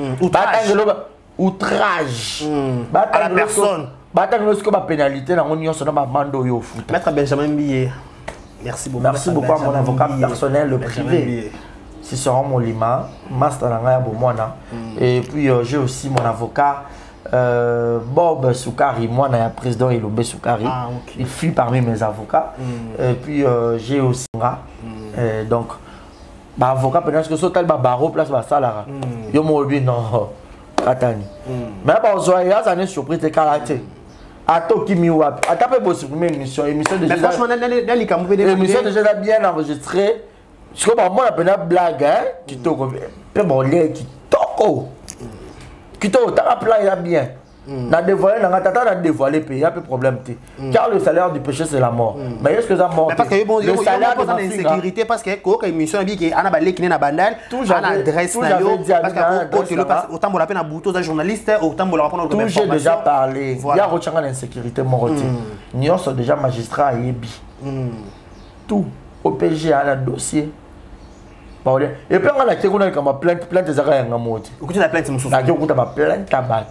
outrage à la personne batangi lo ba pénalité na ngoni nyonso na ba mando yo futa maître Benjamin Billet. Merci beaucoup à mon avocat personnel, le privé. C'est sur mon lima, master Nangaya Bomwana. Et puis j'ai aussi mon avocat Bob Soukari, moi je suis président Ilombe Soukari. Il fut parmi mes avocats. Et puis j'ai aussi donc Bah avocat parce que sautal ba barreau place ba salara. Yo mo bi non. Atani. Mais bon zoya ça n'est surprise de caractère. Ato qui mi wap. Atape bo supprimer émission déjà. Mais franchement dans les camps émission déjà bien enregistrée. Je crois moi la peine blague hein qui toko. Pe bon les qui toko. Qui toko ta plan il a bien. Na dévoilé, na dévoilé, il y a peu de problème. Car le salaire du péché, c'est la mort. Mais est-ce que ça mort? Parce que le salaire de l'insécurité, parce que quand émission qui a balé qui n'est pas bandal, tout adresse parce que autant pour la peine à bouton d'un journaliste, autant pour la prendre tout j'ai déjà parlé. Il y a retiré l'insécurité, mon rôti. Nous sommes déjà magistrats à Yebi. Tout. OPG a un dossier. Et puis on a été comme plainte des arrêts en mode. Écoutez la plainte, monsieur. La plainte tabac.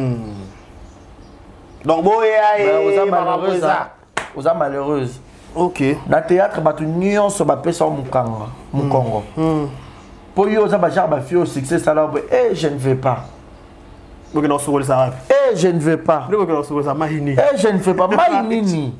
Donc bon, vous êtes malheureuse. Ok. Dans le théâtre, tu n'y sur ma paix sur mon Congo. Pour eux, vous avez un fille au succès, ça là, et je ne vais pas. Et je ne vais pas. Et je ne vais pas. Maïnini.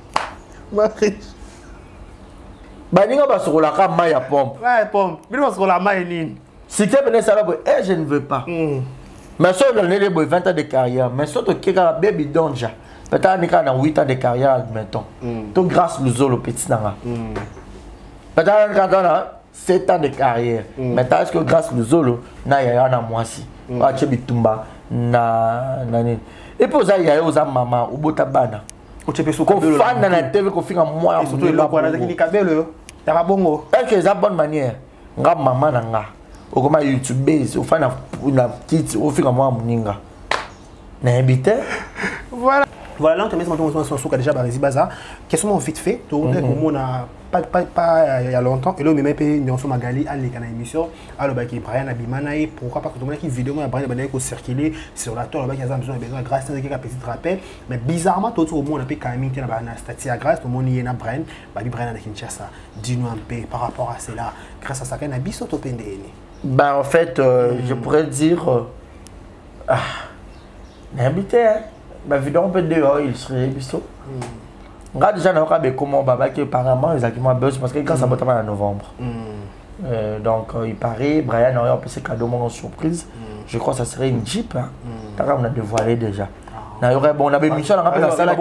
Baninga ba sur la cam ya pompe. Ouais, pompe. Mais on sur la maïnini. Si tu es ça là, et je ne veux pas. Mais si on a 20 ans de carrière, mais si tu as un baby donja, peut-être qu'on a 8 ans de carrière, admettons. Tu grâce le zolo petit nanga. Peut-être qu'on a 7 ans de carrière, mais est-ce que grâce le zolo, na ya na moisi. A chebi tumba na nani. Et pour ça il y a aux maman au botabana. Ko chepe so ko fan na TV ko finga moi et surtout le ko na ki kabelo. Ya ba bongo. Est-ce que c'est la bonne manière? Nga maman na nga. Okoma YouTube base, au na petite, au finga moi muninga. Na habité. Voilà. Voilà, là, on te met sur déjà Barisi Baza. Question vite fait, tout le monde a pas il y a longtemps. Et là, on met Nyonso Magali à l'émission. Alors, il y a Brian Abimanaï. Pourquoi? Parce que tout le monde qui vidéo, Brian Abimanaï qui circulé sur la toile, il y a besoin grâce à quelques petits rappels. Mais bizarrement, tout le monde a pu quand même été dans la statue à grâce. Tout le monde y est dans Brian. Brian a Kinshasa. Dis-nous un peu par rapport à cela. Grâce à ça, il y a un biseau au PNDN. Ben, en fait, je pourrais dire. N'habité, hein. Bah, évidemment, peut dehors, il serait biseau. Regarde déjà, on a comment Baba qui apparemment exactement buzz parce que quand ça va en novembre. Donc, il paraît, Brian aurait un peu ses cadeaux en surprise. Je crois que ça serait une Jeep. Hein. On a dévoilé déjà. On a Michel, on a la salle.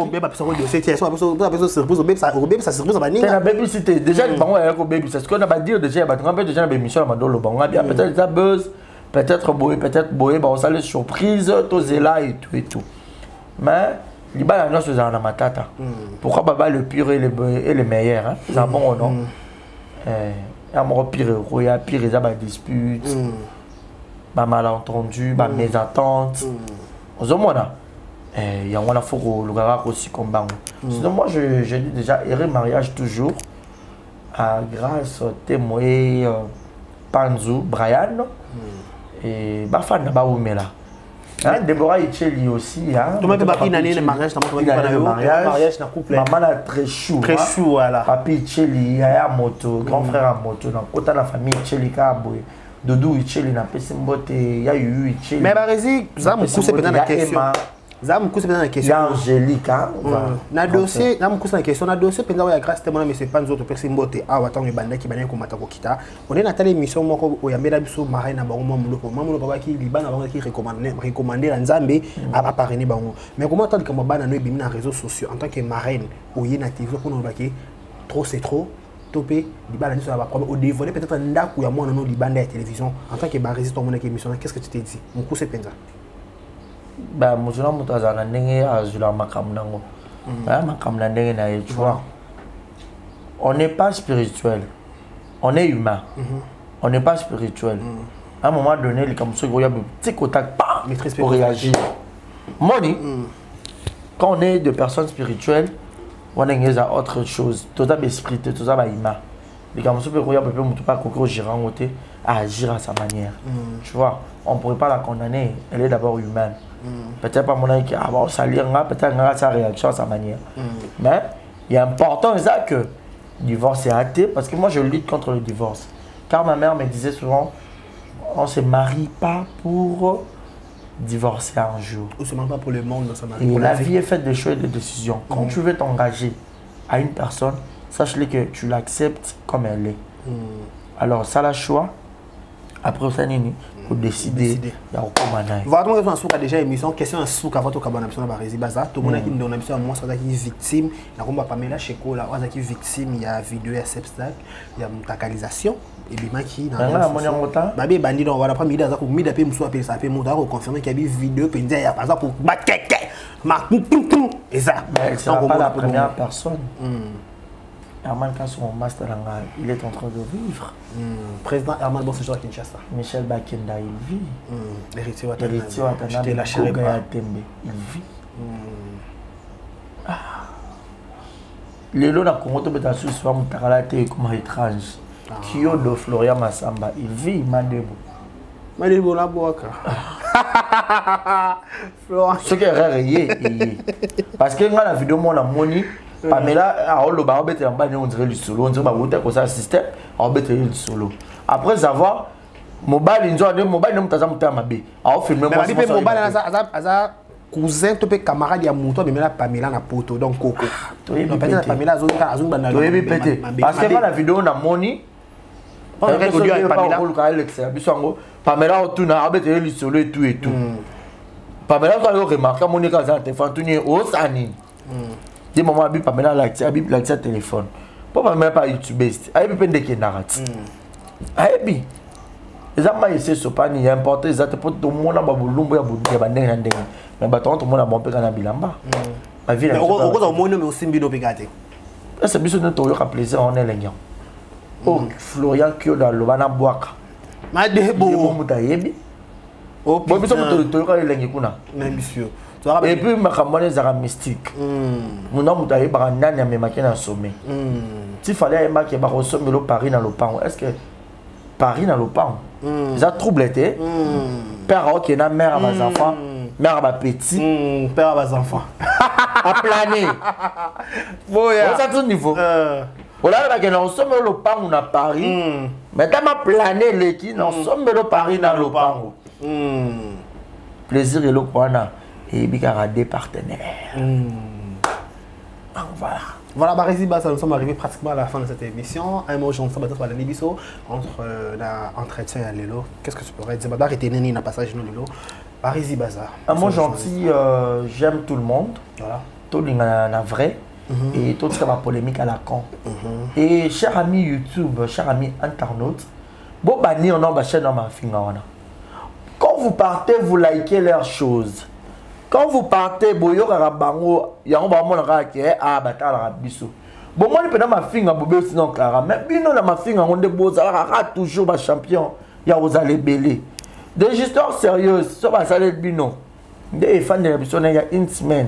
Déjà, c'est ce qu'on a dire déjà. On a déjà Michel, on a peut-être buzz, peut-être boé, on a les surprises, tout là et tout. Mais les balles à nous, en matata. Pourquoi Baba le pire et le meilleur? Hein? C'est un bon nom. Il y a un pire, il y a pire, il y a des disputes, des malentendus, des mésententes. Il y a un faut le gars aussi comme ça. Sinon, moi, je dis déjà, errer mariage toujours. Grâce au témoin Panzou, Brian. Et Bafan n'a pas oumé là. Déborah Itcheli aussi. Tu m'as dit une année de mariage, mariage na couple. Maman a très chou. Très chou, voilà. Papi Itcheli, a moto, grand frère à moto. Donc, autant la famille Itcheli Kaboy. Doudou Itcheli n'a pas simbote, il y a eu Itcheli. Mais Barisi, ça me coupe dans la question. Ça me coupe dans la question. Angélique, hein. Na dossier, na me coupe dans la question. Na dossier, pendant la grâce, mais c'est pas nous autres personnes simbote. Ah, attends, le bandit qui banait comme Matakokita. On est dans telle émission, moi, où il y a mes amis marraine à Bango, Mamoulou Baba qui Liban avant qui recommandait la Nzambé à parrainer Bango. Mais comment tant que moi, ban nous bimina réseaux sociaux en tant que marraine, où il y a une activité pour nous baquer, trop c'est trop. Topé, Liban a dit ça va problème. Au dévoilé peut-être un dac où il y a moins de nous Liban de la télévision. En tant que Barisi, ton mon émission, qu'est-ce que tu t'es dit? Mon coup c'est penza. Bah, moi je n'ai pas besoin de tu vois. On n'est pas spirituel, on est humain. On n'est pas spirituel. À un moment donné, les camouflages, il y a un petit contact pour réagir. Moni, quand on est de personnes spirituelles, on est à autre chose. Tout ça est spirituel, tout ça est humain. Les camouflages, il y a un peu à agir à sa manière. Tu vois, on ne pourrait pas la condamner, elle est d'abord humaine. Peut-être pas mon avis qui a peut-être sa réaction à sa manière. Mais il est important que le divorce est hâté parce que moi je lutte contre le divorce. Car ma mère me disait souvent on ne se marie pas pour divorcer un jour. On ne se marie pas pour le monde, on se marie pour la vie est faite de choix et de décisions. Quand tu veux t'engager à une personne, sache-le que tu l'acceptes comme elle est. alors ça la choix après ça nini pour décider ya okomana vraiment on souka déjà émission question un souka avant to kabana émission na Barezi Baza to mona ki ndo na émission moi ça qui victime na komba Pamela Cheko là oza qui victime ya vidéo ya Sepstack ya mutakalisation et bima ki na monya ngota babe bandi donc voilà pas mida za ko mida pe muso appeler ça pe monta ko confirmer qu'il y a une vidéo pe ndia ya par exemple pour bakeke ma et ça c'est pas la première personne. Herman son master il est en train de vivre. Président Herman Bonsejour à Kinshasa. Michel Bakenda, il vit. L'héritier Watanabe. J'étais la chérie Tembe, il vit. Les lots na Congo to beta sous soit mutakala te comme étrange. Kyodo Florian Massamba, il vit Madebo. Madebo la boaka. Ce qui est rare parce que dans la vidéo mon amoni Pamela a le bar bête en bas on dirait le solo on dirait ba comme ça système on bête le solo après avoir mobile inzo de mobile ne mutaza mutama be a filmer moi mais mobile aza cousin to pe camarade ya muto mais la Pamela na poto donc Coco donc peut-être Pamela azunga na pété parce que dans la vidéo on a moni Pamela Pamela otuna a bête le solo et tout Pamela quand on remarque Monica za téléphone tourner au sani des moments abi Pamela la téléphone pour Pamela pas YouTube abi pende ke narati abi ezama ese sopani important ezate pour tout monde ba bulumbu ya bandenge ndenge mais ba tonto mona bon peka na bilamba ba vie mais au monde mais aussi mbino pekate c'est biso ne to yo ka plaisir on est lengian oh Florian Kyoda lobana boaka ma debo mo mutayebi oh biso to yo ka lengi kuna même monsieur et puis ma campagne est mystique. Mon nom est Barandane à mes maquines en sommet. S'il fallait que je ressemble le Paris dans le pan, est-ce que Paris dans le pan? Ça trouble été. Père qui est mère à mes enfants, mère à ma petit, père à mes enfants. À planer. Bon, ça tout niveau. Voilà, que nous sommes le pan on a Paris. Mais dans ma planer les qui nous sommes le Paris dans le pan. Plaisir et le point. Et il y a des partenaires. Voilà. Voilà, Barezi Baza, nous sommes arrivés pratiquement à la fin de cette émission. Un mot, j'en sais pas par l'émission entre l'entretien et Lelo. Qu'est-ce que tu pourrais dire? Badar était né dans le passage de Lelo. Barezi Baza. Un mot gentil, j'aime tout le monde. Voilà. Tout le monde est vrai. Et tout ça va polémique à la con. Et chers amis YouTube, chers amis internautes, bon, bani, on a ma chaîne dans ma finger. Quand vous partez, vous likez leurs choses. Quand vous partez, boyo karabango, yango ba mona ka ke a batala biso. Bon moi pendant ma finga bobe sinon kara, mais bino na ma finga on de boza ka toujours ba champion, ya vous allez belé. Des histoires sérieuses, ça va saler bino. Des fans de la biso na ya une semaine,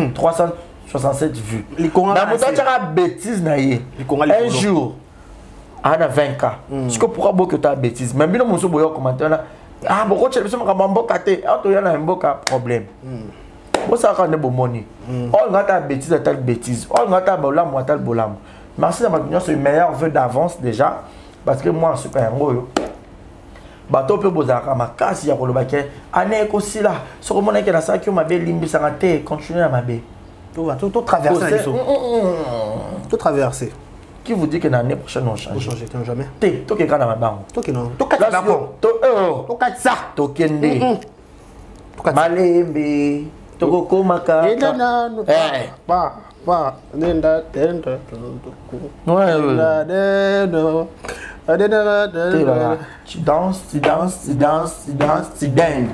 367 vues. Na mota tchaka bêtise na ye. Un jour ana 20K. Ce que pourquoi beaucoup ta bêtise, même bino mon so boyo commentaire là. Ah, beaucoup de choses sont mbokaté. Auto yana mboka problème. Bon ça quand ne bon money. On a ta bêtise telle bêtise. On a ta bolam ou tel bolam. Merci de m'accueillir sur meilleur vœu d'avance déjà parce que moi super héros. Bato pe bozaka makasi ya kolobake ane ko sila. So ko mona ke na sa ki o mabe limbi sa te continuer à mabe. Tout traverser tout traverser. Qui vous dit que l'année prochaine on change? On change jamais. Toi qui es dans ma banque. Toi qui non. Toi qui es d'accord. Toi qui ça. Toi qui es Malembe. Toi qui maka. Tu danses, tu danses, tu danses, tu danses, tu danses.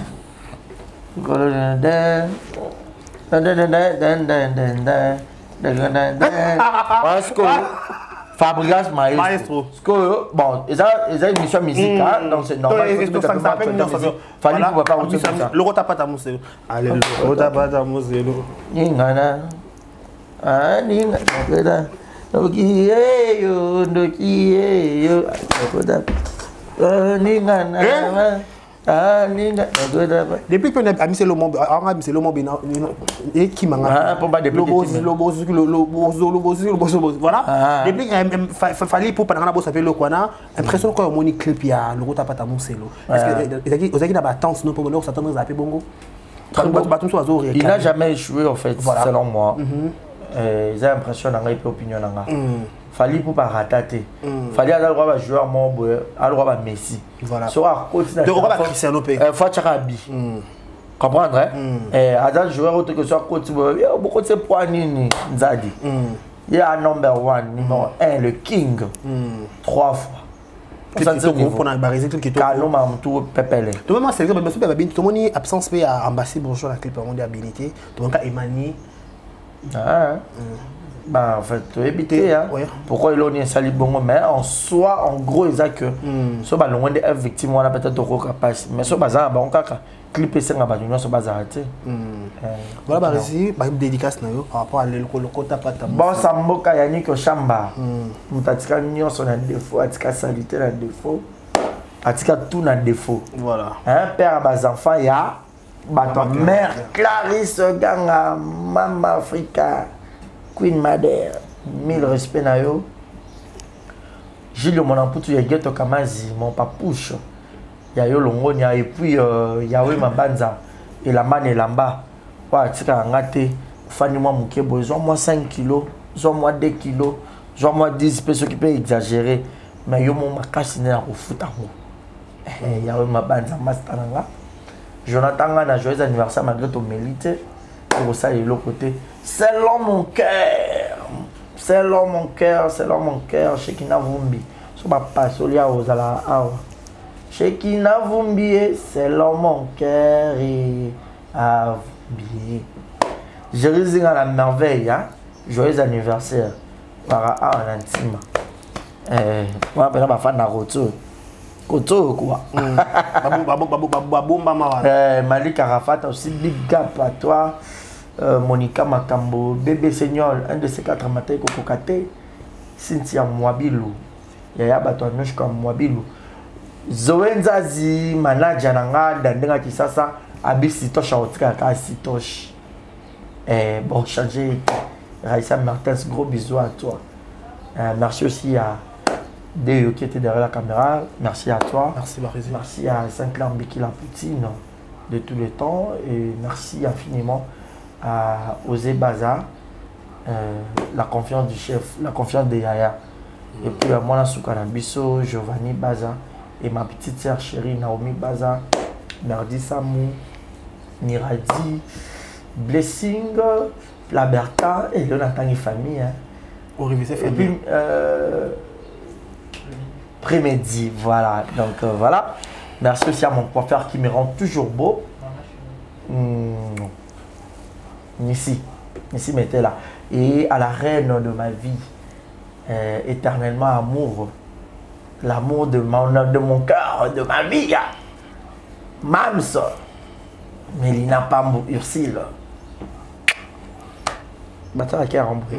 Fabrigas Maestro. Bon, ils ont une mission musicale, donc c'est normal. Fallait pouvoir pas utiliser ça. Le rotapata museo. Allez, le rotapata museo. Ningana. Ah, ningana. Nokieyo, nokieyo. Ningana. Ah, ningana. Depuis que on a mis le mot, on a mis le mot et qui m'a ah pour pas depuis voilà depuis fallait pour pendant la bosse avec le kwana impression que mon clip ya le rota pata muselo est-ce que vous avez attente sinon pour nous s'attendre à zapper bongo il n'a jamais échoué en fait selon moi ils ont l'impression d'avoir une opinion. Fallait pour pas rater. Fallait avoir un joueur avoir Messi. Voilà. Sur un côté de Roba Cristiano P. Faut Charabi. Comprendre hein? Et à joueur autre que soit côté beaucoup de points ni Nzadi. Il y a number 1, numéro 1 le King. 3 fois. Pour ça c'est pour na bariser tout qui to. Kaloma tout pepele. Tout même c'est exemple parce que babine tout le monde absence pe à ambassade bonjour la clip monde habilité. Tout le monde Emani. Ah. Bah en fait, tu éviter hein. Pourquoi il a sali bongo mais en soi en gros ils que so ba loin de victime on a peut-être trop capable mais so bazar ba on kaka clip c'est nga ba nous so bazar arrêter. Voilà ba ici ba dédicace na yo par rapport à le kota pata. Bon samboka yani ko chamba. Mutatika nyonso na défaut, atika salité na défaut. Atika tout na défaut. Voilà. Un père à bas enfants ya ba mère Clarisse Ganga Mama Africa. Queen Madère, 1000 respects na yo. Gilles mon amputu ya Geto Kamazi, mon papouche. Ya yo longonia et puis Yawe Mabanza et la man et lamba. Wa tika ngate, fani moi muke besoin moi 5 kilos, besoin moi 2 kilos, besoin moi 10 pesos qui peut exagérer. Mais yo mon makashi na ko futa mo. Yawe Mabanza mastananga. Jonathan na joyeux anniversaire malgré ton mérite. Pour ça et l'autre côté. C'est l'homme mon cœur. C'est l'homme mon cœur. C'est l'homme mon cœur. Shekina Vumbi. So ba pasolia ozala awa. Shekina Vumbi. C'est l'homme mon cœur. Et Avumbi. Je résigne à la merveille. Hein? Joyeux anniversaire. Para en intime. Moi, je suis fan de Roto. Koto quoi. Malik Arafat aussi big up à toi. Monica Makambo, bébé Seigneur, un de ces 4 matins Kokokate, Cynthia Mwabilu, Yaya Batouanouche comme Mwabilu, Zoenzazi, manager Nanga, Dandenga Kisasa, Abis Sitosh, Aotika Sitosh. Bon, changer, Raissa Martens, gros bisous à toi. Merci aussi à Déo qui était derrière la caméra, merci à toi. Merci Barézi. Merci à Saint-Clair Mbekila Poutine de tous les temps et merci infiniment à Osé Baza, la confiance du chef, la confiance de Yaya. Et puis à Mwana Soukanabiso, Giovanni Baza et ma petite sœur chérie Naomi Baza, Merdi Samou, Niradi, Blessing, Laberta et Jonathan et famille. Hein. Et puis Prémédi, voilà. Donc voilà. Merci aussi à mon coiffeur qui me rend toujours beau. Nissi m'était là. Et à la reine de ma vie, éternellement amour, l'amour de mon cœur, de ma vie, Mams, Mélina Pambo, Ursule. Bata qui a remboursé.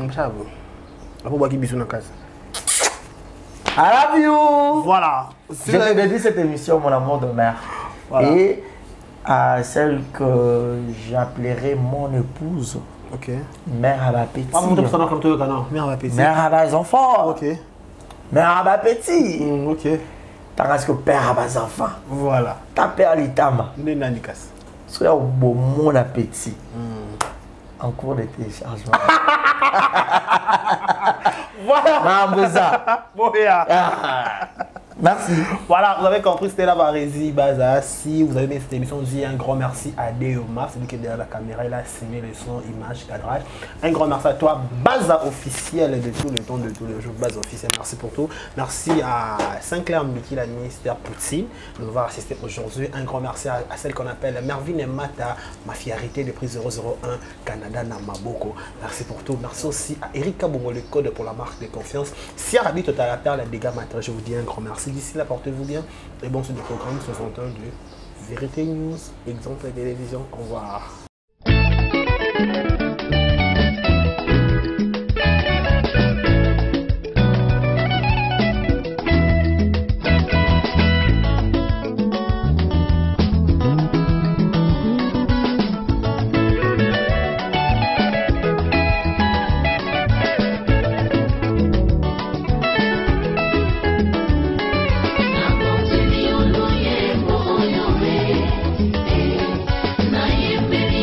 I love you. Voilà. J'ai dédié cette émission mon amour de mère. Voilà. Et à celle que j'appellerai mon épouse. Ok. Mère à ma petite. Mère à ma petite. Mère à mes enfants. Ok. Mère à ma petite. Ok. T'as que père à mes enfants. Voilà. Ta père l'itama. Nénanikas. Sois au beau mon appétit. En cours de téléchargement. Voilà. Merci. Voilà, vous avez compris, c'était la Barézi Baza. Si vous avez aimé cette émission, je dis un grand merci à Deomar, celui qui est derrière la caméra, il a signé le son, image, cadrage. Un grand merci à toi, Baza officiel de tout le temps, de tous les jours, Baza officiel, merci pour tout. Merci à Saint-Clair Mbeki, la ministère Poutine, de nous avoir assisté aujourd'hui. Un grand merci à celle qu'on appelle Mervine Mata, ma fiarité de prix 001, Canada Namaboko. Merci pour tout. Merci aussi à Erika Bongo, le code pour la marque de confiance. Si Arabi Total à Perle, les dégâts matériels, je vous dis un grand merci. D'ici là, portez-vous bien. Et bon, c'est du programme 61 de Vérité News, exemple de télévision. Au revoir. Baby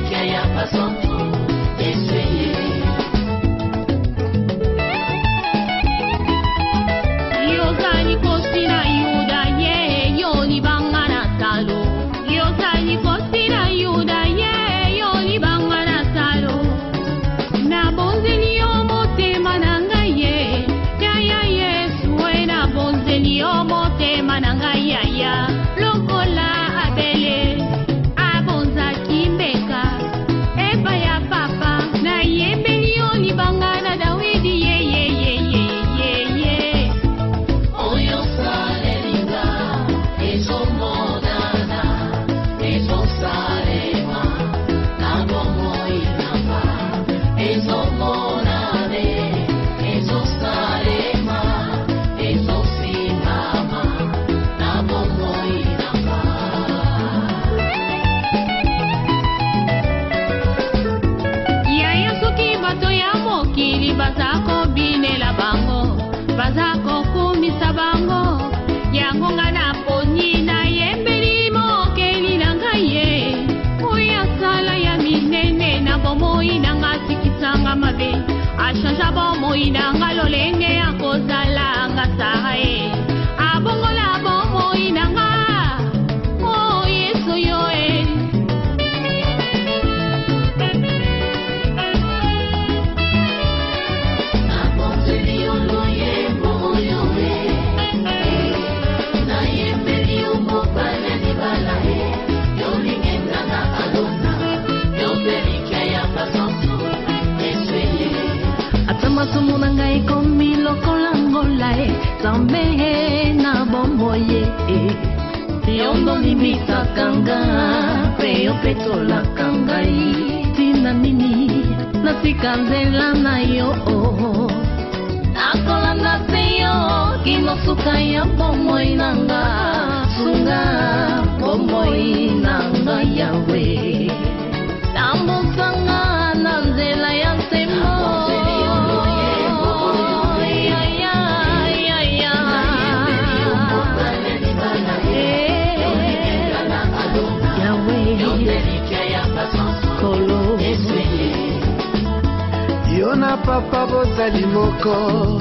Papa bozali moko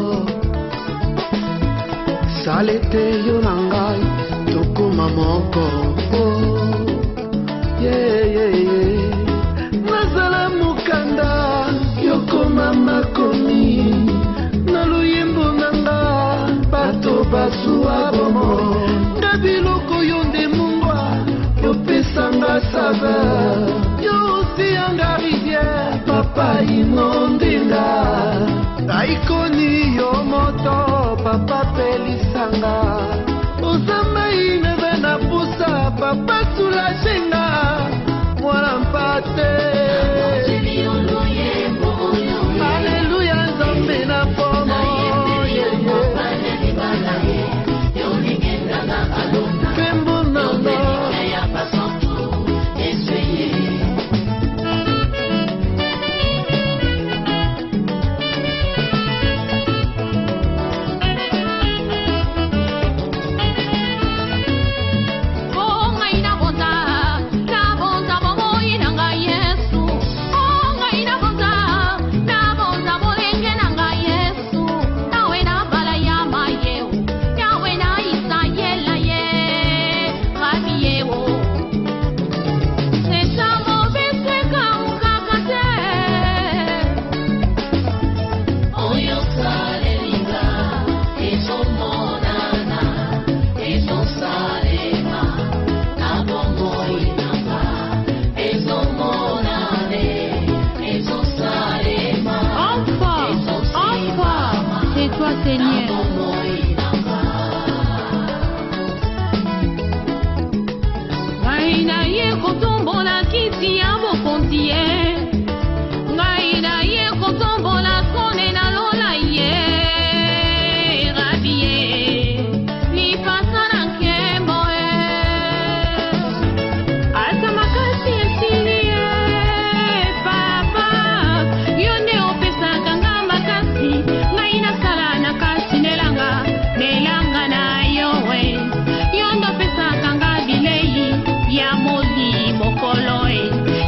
salete yo nangai tokoma moko nazala mukanda yokoma makomi na luyembo nanga bato basuwa bomo nga biloko yo nde mungwa yopesanga saveur yo osiyanga rivière papa inondinga aikoni yo moto papa pelisanga ozamba ineve na pusa papa sulajenga mwana mpate Alléluia nzambe na pomo Pembo nanga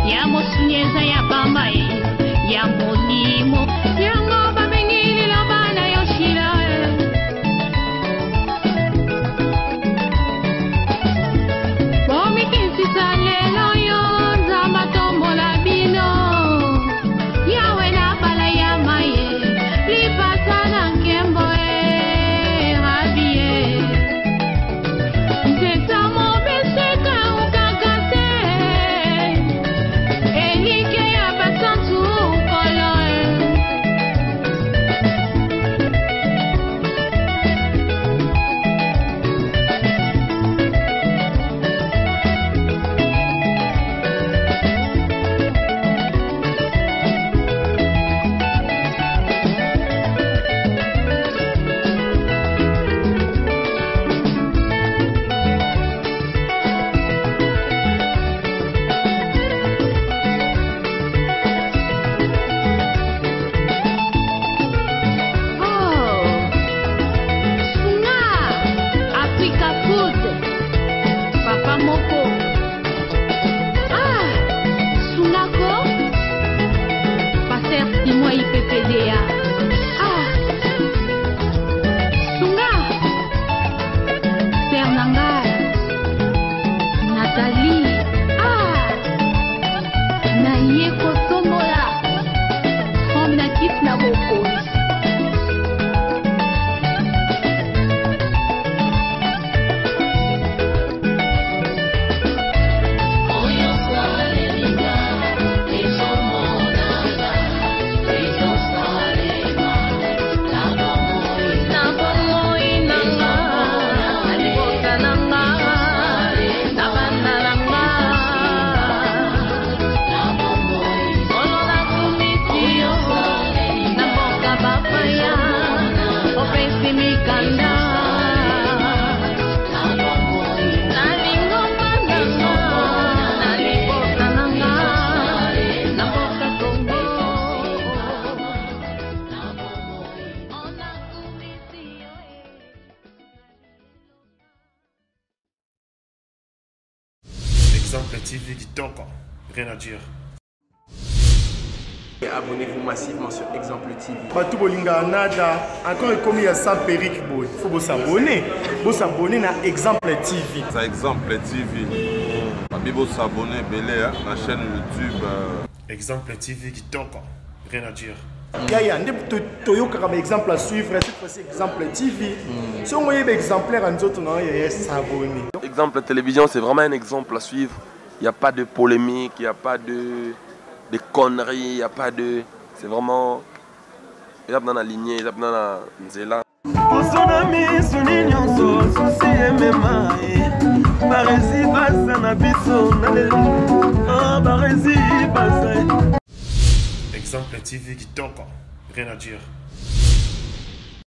ya mosunyeza ya bambaye ya molimo yango babengili lobana yoshila bomikisisa lelo yo nzamba tombola bino yawe na bala ya maye lipata na nkembo rabie nzeta mobeseka ukakate elike ya basantu kolo Exemple TV qui toque, rien à dire. Abonnez-vous massivement sur Exemple TV. Batou Bolinga Nada, encore comme il y a 100 périques, il faut vous s'abonner. Vous s'abonner à Exemple TV. C'est Exemple TV. Vous s'abonner à la chaîne YouTube. Exemple TV qui toque, rien à dire. Il y a un exemple à suivre, cette fois-ci Exemple TV. Si on voit exemplaire en autres, il y a s'abonner. Exemple télévision, c'est vraiment un exemple à suivre. Il n'y a pas de polémique, il n'y a pas de conneries, il n'y a pas de... C'est vraiment... Il y a dans la lignée, il y a dans la nzela. Exemple TV qui toque, rien à dire.